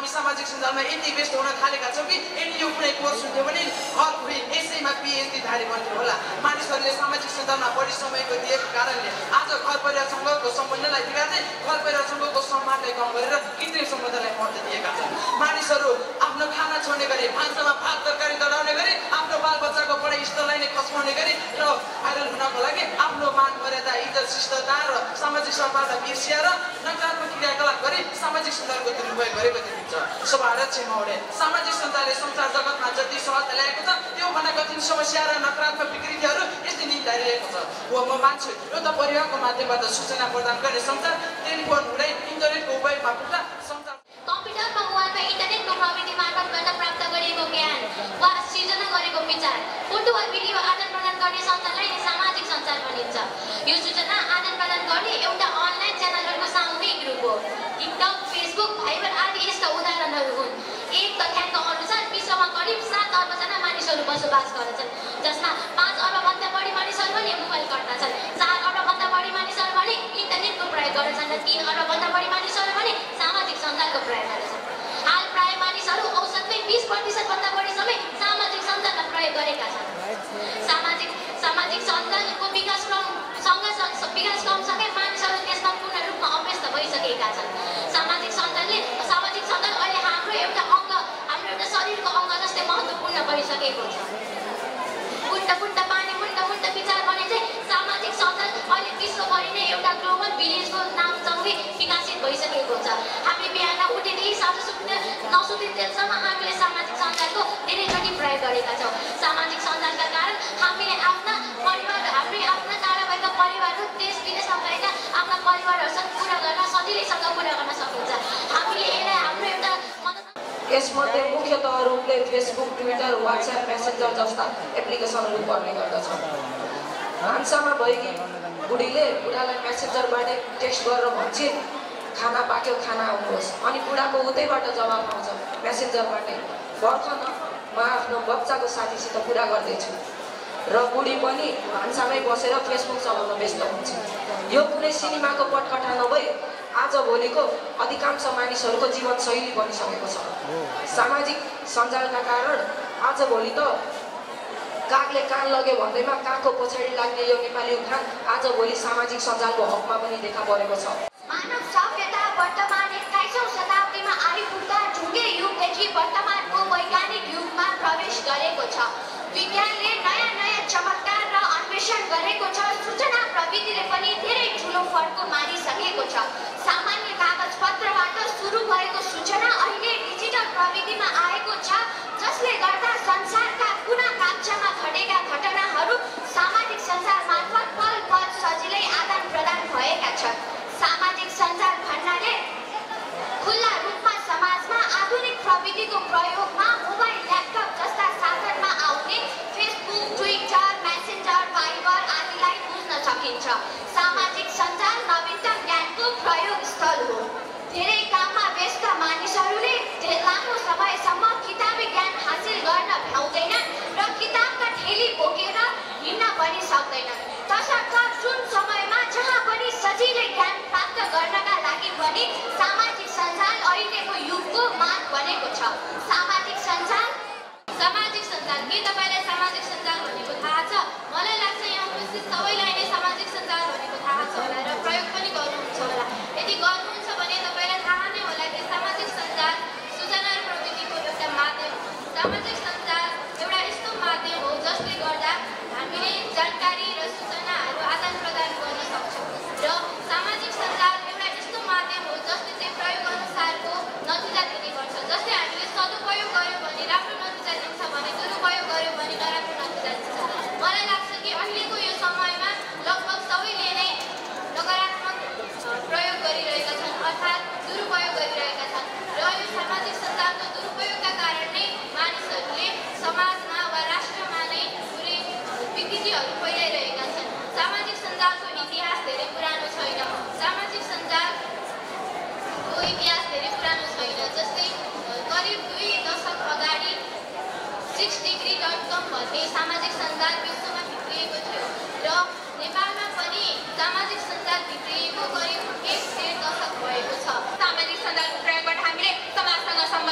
हामी सामाजिक सञ्जालमा यति व्यस्त हुन थालेका छौँ कि यदि यो कुनै कोर्स हुन्थ्यो भने घरपुरी यसैमा पिएचडी धारी बन्थ्यो होला। मानिसहरूले सामाजिक सञ्जालमा बढी समयको दिएको कारणले आज घर परिवारसँगको सम्बन्धलाई बिगार्दै घर परिवारसँगको सम्मानलाई कम गरेर कृत्रिम सम्बन्धलाई महत्त्व दिएका छन्। मानिसहरू आफ्नो खाना छोड्ने गरी भान्सामा भात तरकारी दडाउने गरी आफ्नो बालबच्चाको पढाइ स्तरलाई नै खस्काउने गरी र भाइरल हुनको लागि आफ्नो मान मर्यादा इज्जत शिष्टता र सामाजिक सद्भावना बिर्सिएर नकारात्मक क्रियाकलाप गरी सामाजिक सञ्जालको दुरुपयोग गरेको देखिन्छ। सभाध्यक्ष महोदय, सामाजिक सञ्जालले संसार जगतमा जति सहजता ल्याएको छ त्योभन्दा कठिन समस्या र नकारात्मक विकृतिहरू यसले निम्ताइरहेको छ। हो म मान्छु एउटा परिवारको माध्यमबाट सूचना प्रदान गर्ने सञ्चार टेलिफोन हुँदै इन्टरनेटको उपयोगमा पुग्दा सञ्चार कम्प्युटरमा मोबाइलमा इन्टरनेटको प्रविधि मार्फत गर्न प्राप्त गरिएको ज्ञान वा सिर्जना गरेको विचार फोटो वा भिडियो आदान प्रदान गर्ने सञ्चारलाई नै सामाजिक सञ्चार भनिन्छ। यो सूचना आदान प्रदान गर्ने एउटा अनलाइन च्यानलहरूको सामूहिक रूप हो। टिकटक, फेसबुक, भाइबर आदि यसका उदाहरणहरू हुन्। एक तथ्याङ्क अनुसार विश्वमा करिब सात अर्बजना मानिसहरू बसोबास गर्दछन्, जसमा पाँच अर्बभन्दा बढी मानिसहरू भने मोबाइल कर्ता छन्, चार अर्बभन्दा बढी मानिसहरू भने इन्टरनेटको प्रयोग गर्दछन् र तीन अर्बभन्दा बढी मानिसहरू भने सामाजिक सञ्जालको प्रयोग गर्दछन्। हाल प्राय मानिसहरू औसतमै बिस प्रतिशतभन्दा बढी समय सामाजिक सञ्जालमा प्रयोग गरेका छन्। सामाजिक सामाजिक सञ्जालको विकास क्रम विकास क्रमसँगै मानिसहरू त्यसमा पूर्ण रूपमा अभ्यस्त भइसकेका छन्। सामाजिक सञ्जालले सामाजिक सञ्जाल अहिले हाम्रो एउटा अङ्ग हाम्रो एउटा शरीरको अङ्ग जस्तै महत्त्वपूर्ण भइसकेको छ। मुन्ट मुन्ट पानी मुन्ट मुन्ट विचार भने चाहिँ सामाजिक सञ्जाल अहिले विश्वभरि नै एउटा ग्लोबल भिलेजको नामसँगै विकसित भइसकेको छ। हामी बिहान उठेदेखि साँझ सुत्ने नसुतिन्जेलसम्म हामीले सामाजिक सञ्जालको धेरैचोटि प्रयोग गरेका छौँ। सामाजिक सञ्जालका कारण हामीले आफ्ना परिवार हामी आफ्ना टाढा भएका परिवारहरू देश विदेशमा भएका आफ्ना परिवारहरूसँग कुरा गर्न सजिलैसँग कुरा गर्न सकिन्छ। हामीले यसलाई हाम्रो एउटा यसमध्ये मुख्यतः रूपले फेसबुक, ट्विटर, वाट्सएप, मेसेन्जर जस्ता एप्लिकेसनहरू पर्ने गर्दछ। भान्सामा भएकी बुढीले बुढालाई मेसेन्जरबाट टेक्स्ट गरेर भन्छन् खाना पाक्यो खाना आउनुहोस्, अनि बुढाको उतैबाट जवाब आउँछ मेसेन्जरबाटै भर्खर म आफ्नो बच्चाको साथीसित कुरा गर्दैछु र बुढी पनि भान्सामै बसेर फेसबुक चलाउन व्यस्त हुन्छ। यो कुनै सिनेमाको पटकथा नभई आजभोलिको अधिकांश मानिसहरूको जीवनशैली बनिसकेको छ। सामाजिक सञ्जालका कारण आजभोलि त कागले कान लग्यो भन्दैमा कागको पछाडि लाग्ने यो नेपाली उखान आजभोलि सामाजिक सञ्जालको हकमा पनि देखा परेको छ। मानव सभ्यता वर्तमान एक्काइसौँ शताब्दीमा आइपुग्दा ढुङ्गे युगदेखि वर्तमानको वैज्ञानिक युगमा प्रवेश गरेको छ। विज्ञानले नयाँ नयाँ चमत्कार र अन्वेषण गरेको छ। सूचना प्रविधिले पनि धेरै ठुलो फड्को मारिसकेको छ। सामान्य कागज पत्रबाट सुरु भएको सूचना अहिले डिजिटल प्रविधिमा आएको छ, जसले गर्दा संसारका कुना काप्चामा घटेका घटनाहरू सामाजिक सञ्जाल मार्फत पल पल सजिलै आदान प्रदान भएका छन्। सामाजिक सञ्जाल भन्नाले खुल्ला रूपमा समाजमा आधुनिक प्रविधिको प्रयोगमा मोबाइल, ल्यापटप जस्ता साधनमा आउने फेसबुक, ट्विटर, मेसेन्जर, भाइबर आदिलाई बुझ्न सकिन्छ। सामाजिक सञ्जाल नवीनतम ज्ञानको प्रयोग स्थल हो। धेरै काममा व्यस्त मानिसहरूले लामो समयसम्म किताबी ज्ञान हासिल गर्न भ्याउँदैनन् र किताबका ठेली बोकेर हिँड्न पनि सक्दैनन्। तसर्थ जुन समयमा जहाँ पनि सजिलै ज्ञान प्राप्त गर्नका लागि पनि सामाजिक सञ्जाल अहिलेको युगको माग बनेको छ। सामाजिक सञ्जाल सामाजिक सञ्जाल के तपाईँलाई सामाजिक सञ्जाल भनेको थाहा छ? मलाई लाग्छ यहाँ उपस्थित सबैलाई नै सामाजिक सञ्जाल भनेको थाहा छ होला र प्रयोग पनि गर्नुहुन्छ होला। यदि गर्नुहुन्छ भने तपाईँलाई थाहा नै होला कि सामाजिक सञ्जाल सूचना र प्रविधिको एउटा माध्यम हो। सामाजिक सञ्जाल एउटा यस्तो माध्यम हो जसले गर्दा हामीले जानकारी र सूचनाहरू आदान प्रदान गर्न सक्छौँ र सामाजिक सञ्जाल एउटा यस्तो माध्यम हो जसले चाहिँ प्रयोग अनुसारको नतिजा दिने गर्छ। जस्तै हामीले सदुपयोग गर्यो भने राम्रो नतिजा दिन्छ भने दुरुपयोग गर्यो भने नराम्रो नतिजा दिन्छ। मलाई लाग्छ कि अहिलेको यो समयमा लगभग सबैले नै नकारात्मक प्रयोग गरिरहेका छन्, अर्थात् दुरुपयोग गरिरहेका छन् र यो सामाजिक सञ्जालको दुरुपयोगका कारण नै मानिसहरूले समाजमा वा राष्ट्रमा नै पुरै विकृतिहरू फैलाइरहेका छन्। सामाजिक सञ्जालको इतिहास धेरै पुरानो छैन। सामाजिक सञ्जालको इतिहास धेरै पुरानो छैन। जस्तै करिब दुई दशक अगाडि सिक्स डिग्री डट कम भन्ने सामाजिक सञ्जाल विश्वमा भित्रिएको थियो र नेपालमा पनि सामाजिक सञ्जाल भित्रिएको करिब एक डेढ दशक भएको छ। सामाजिक सञ्जालको प्रयोगबाट हामीले समाजसँग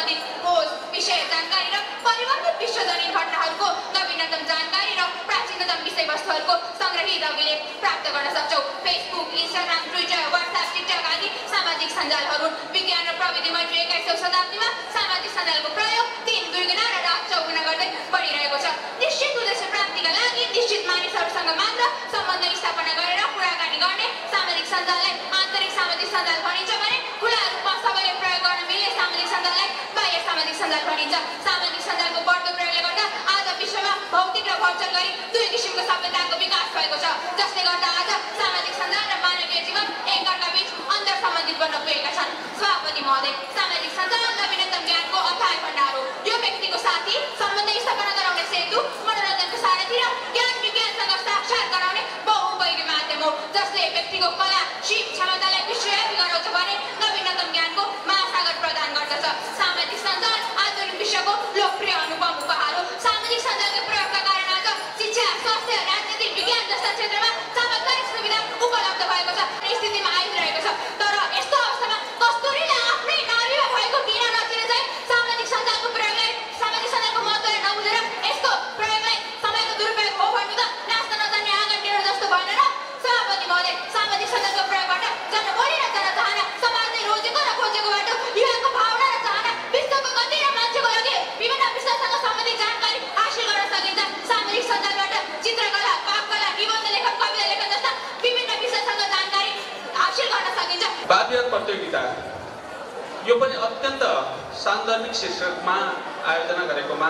इन्स्टाग्राम, ट्विटर, व्हाट्सएप, टिकटक आदि सामाजिक सञ्जालहरू विज्ञान र प्रविधि मैत्री एक्काइसौँ शताब्दीमा सामाजिक सञ्जालको प्रयोग तीन दुई गुणा र रात चौगुणा गर्दै बढिरहेको छ। निश्चित उद्देश्य प्राप्तिका लागि निश्चित मानिसहरूसँग मात्र सम्बन्ध स्थापना गरेर कुराकानी गर्ने सामाजिक सञ्जाललाई आन्तरिक सामाजिक सञ्जाल भनिन्छ भने खुला रूपमा सबैले प्रयोग गर्न मिल्ने सामाजिक सञ्जाललाई बाह्य सामाजिक सञ्जाल भनिन्छ। सामाजिक सञ्जालको बढ्दो प्रयोगले गर्दा आज विश्वमा भौतिक र भर्चुअल गरी दुई किसिमको सभ्यताको विकास भएको छ, जसले गर्दा आज सामाजिक सञ्जाल र मानवीय जीवन एकअर्का बीच अन्तर सम्बन्धित बन्न पुगेका छन्। सभापति महोदय, सामाजिक सञ्जाल नवीनतम ज्ञानको अथाह भण्डार हो। यो व्यक्तिको साथी, सम्बन्ध स्थापना गराउने सेतु, मनोरञ्जनको सारथी र ज्ञान विज्ञानसँग साक्षात गराउने बहुउपयोगी माध्यम हो, जसले व्यक्तिको कला, सिप, क्षमतालाई विश्वव्यापी गराउँछ भने नवीनतम ज्ञानको महासागर प्रदान गर्दछ। सामाजिक सञ्जाल आधुनिक विश्वको लोकप्रिय अनुपम उपहार हो। सामाजिक सञ्जालको प्रयोगका कारण आज शिक्षा, स्वास्थ्य, राजनीति, विज्ञान जस्ता क्षेत्रमा चमत्कारिक सुविधा उपलब्ध भएको छ, स्थितिमा आइरहेको छ। तर यस्तो अवस्थामा कस्तुरीले आफ्नै नारीमा भएको घृणा नचिने चाहिँ सामाजिक सञ्जालको प्रयोगलाई, सामाजिक सञ्जालको महत्त्वलाई नबुझेर यसको प्रयोगलाई समयको दुरुपयोग हो भन्नु त नाच्न नजान्ने आँगनटेढो जस्तो भएन र? सभापति महोदय, सामाजिक सञ्जालको प्रयोगबाट जनबोली र जनचाहना समाजले रोजेको र खोजेको बाटो युवाको भावना र चाहना विश्वको गति र मान्छेको लागि विभिन्न विषयसँग सम्बन्धित जानकारी हासिल गर्न सकिन्छ। सामाजिक सञ्जालबाट चित्रकला, वाक्कला, निबन्ध लेखन, कविता लेखन जस्ता विभिन्न विषयसँग जानकारी हासिल गर्न सकिन्छ। वादविवाद प्रतियोगिता यो पनि अत्यन्त सान्दर्भिक शीर्षकमा आयोजना गरेकोमा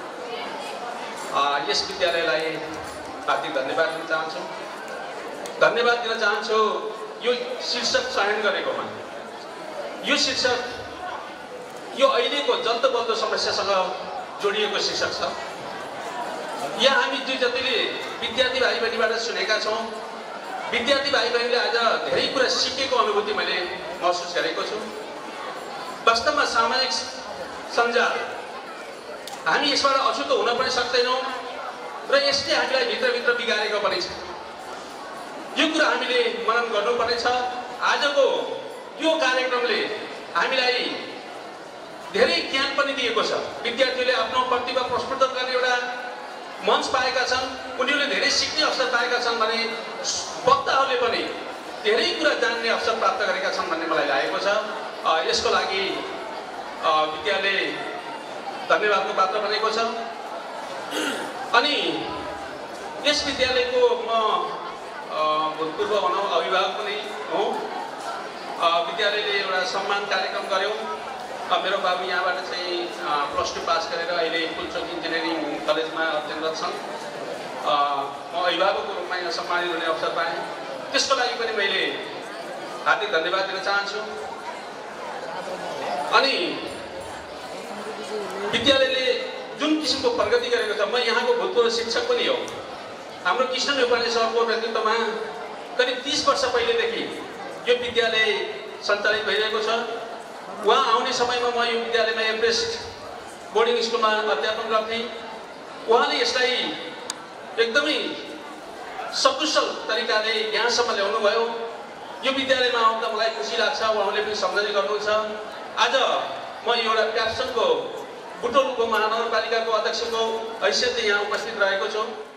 यस विद्यालयलाई हार्दिक धन्यवाद दिन चाहन्छु। धन्यवाद दिन चाहन्छु यो शीर्षक चयन गरेकोमा। यो शीर्षक यो अहिलेको जल्दो बल्दो समस्यासँग जोडिएको शीर्षक छ। यहाँ हामी दुई जतिले विद्यार्थी भाइ बहिनीबाट सुनेका छौँ। विद्यार्थी भाइ बहिनीले आज धेरै कुरा सिकेको अनुभूति मैले महसुस गरेको छु। वास्तवमा सामाजिक सञ्जाल हामी यसबाट अछुतो हुन पनि सक्दैनौँ र यसले हामीलाई भित्रभित्र बिगारेको पनि छ। यो कुरा हामीले मनन गर्नुपर्नेछ। आजको यो कार्यक्रमले हामीलाई धेरै ज्ञान पनि दिएको छ। विद्यार्थीहरूले आफ्नो प्रतिभा प्रस्फुट गर्ने एउटा मञ्च पाएका छन्, उनीहरूले धेरै सिक्ने अवसर पाएका छन् भने वक्ताहरूले पनि धेरै कुरा जान्ने अवसर प्राप्त गरेका छन् भन्ने मलाई लागेको छ। यसको लागि विद्यालय धन्यवादको पात्र बनेको छ। अनि यस विद्यालयको म भूतपूर्व भनौँ अभिभावक पनि हो। विद्यालयले एउटा सम्मान कार्यक्रम गर्यो। मेरो बाबु यहाँबाट चाहिँ प्लस टू पास गरेर अहिले फुलचोक इन्जिनियरिङ कलेजमा अध्ययनरत छन्। म अभिभावकको रूपमा यहाँ सम्मानित हुने अवसर पाएँ। त्यसको लागि पनि मैले हार्दिक धन्यवाद दिन चाहन्छु। अनि विद्यालयले जुन किसिमको प्रगति गरेको छ, म यहाँको भूतपूर्व शिक्षक पनि हो। हाम्रो कृष्ण नेपाली सरको नेतृत्वमा करिब तीस वर्ष पहिलेदेखि यो विद्यालय सञ्चालित भइरहेको छ। उहाँ आउने समयमा म यो विद्यालयमा एभरेस्ट बोर्डिङ स्कुलमा अध्यापन गर्थेँ। उहाँले यसलाई एकदमै सकुशल तरिकाले यहाँसम्म ल्याउनु भयो। यो विद्यालयमा आउँदा मलाई खुसी लाग्छ। उहाँले पनि सम्झने गर्नुहुन्छ। आज म एउटा प्याप्सनको बुटोलको महानगरपालिकाको अध्यक्षको हैसियतले यहाँ उपस्थित रहेको छु।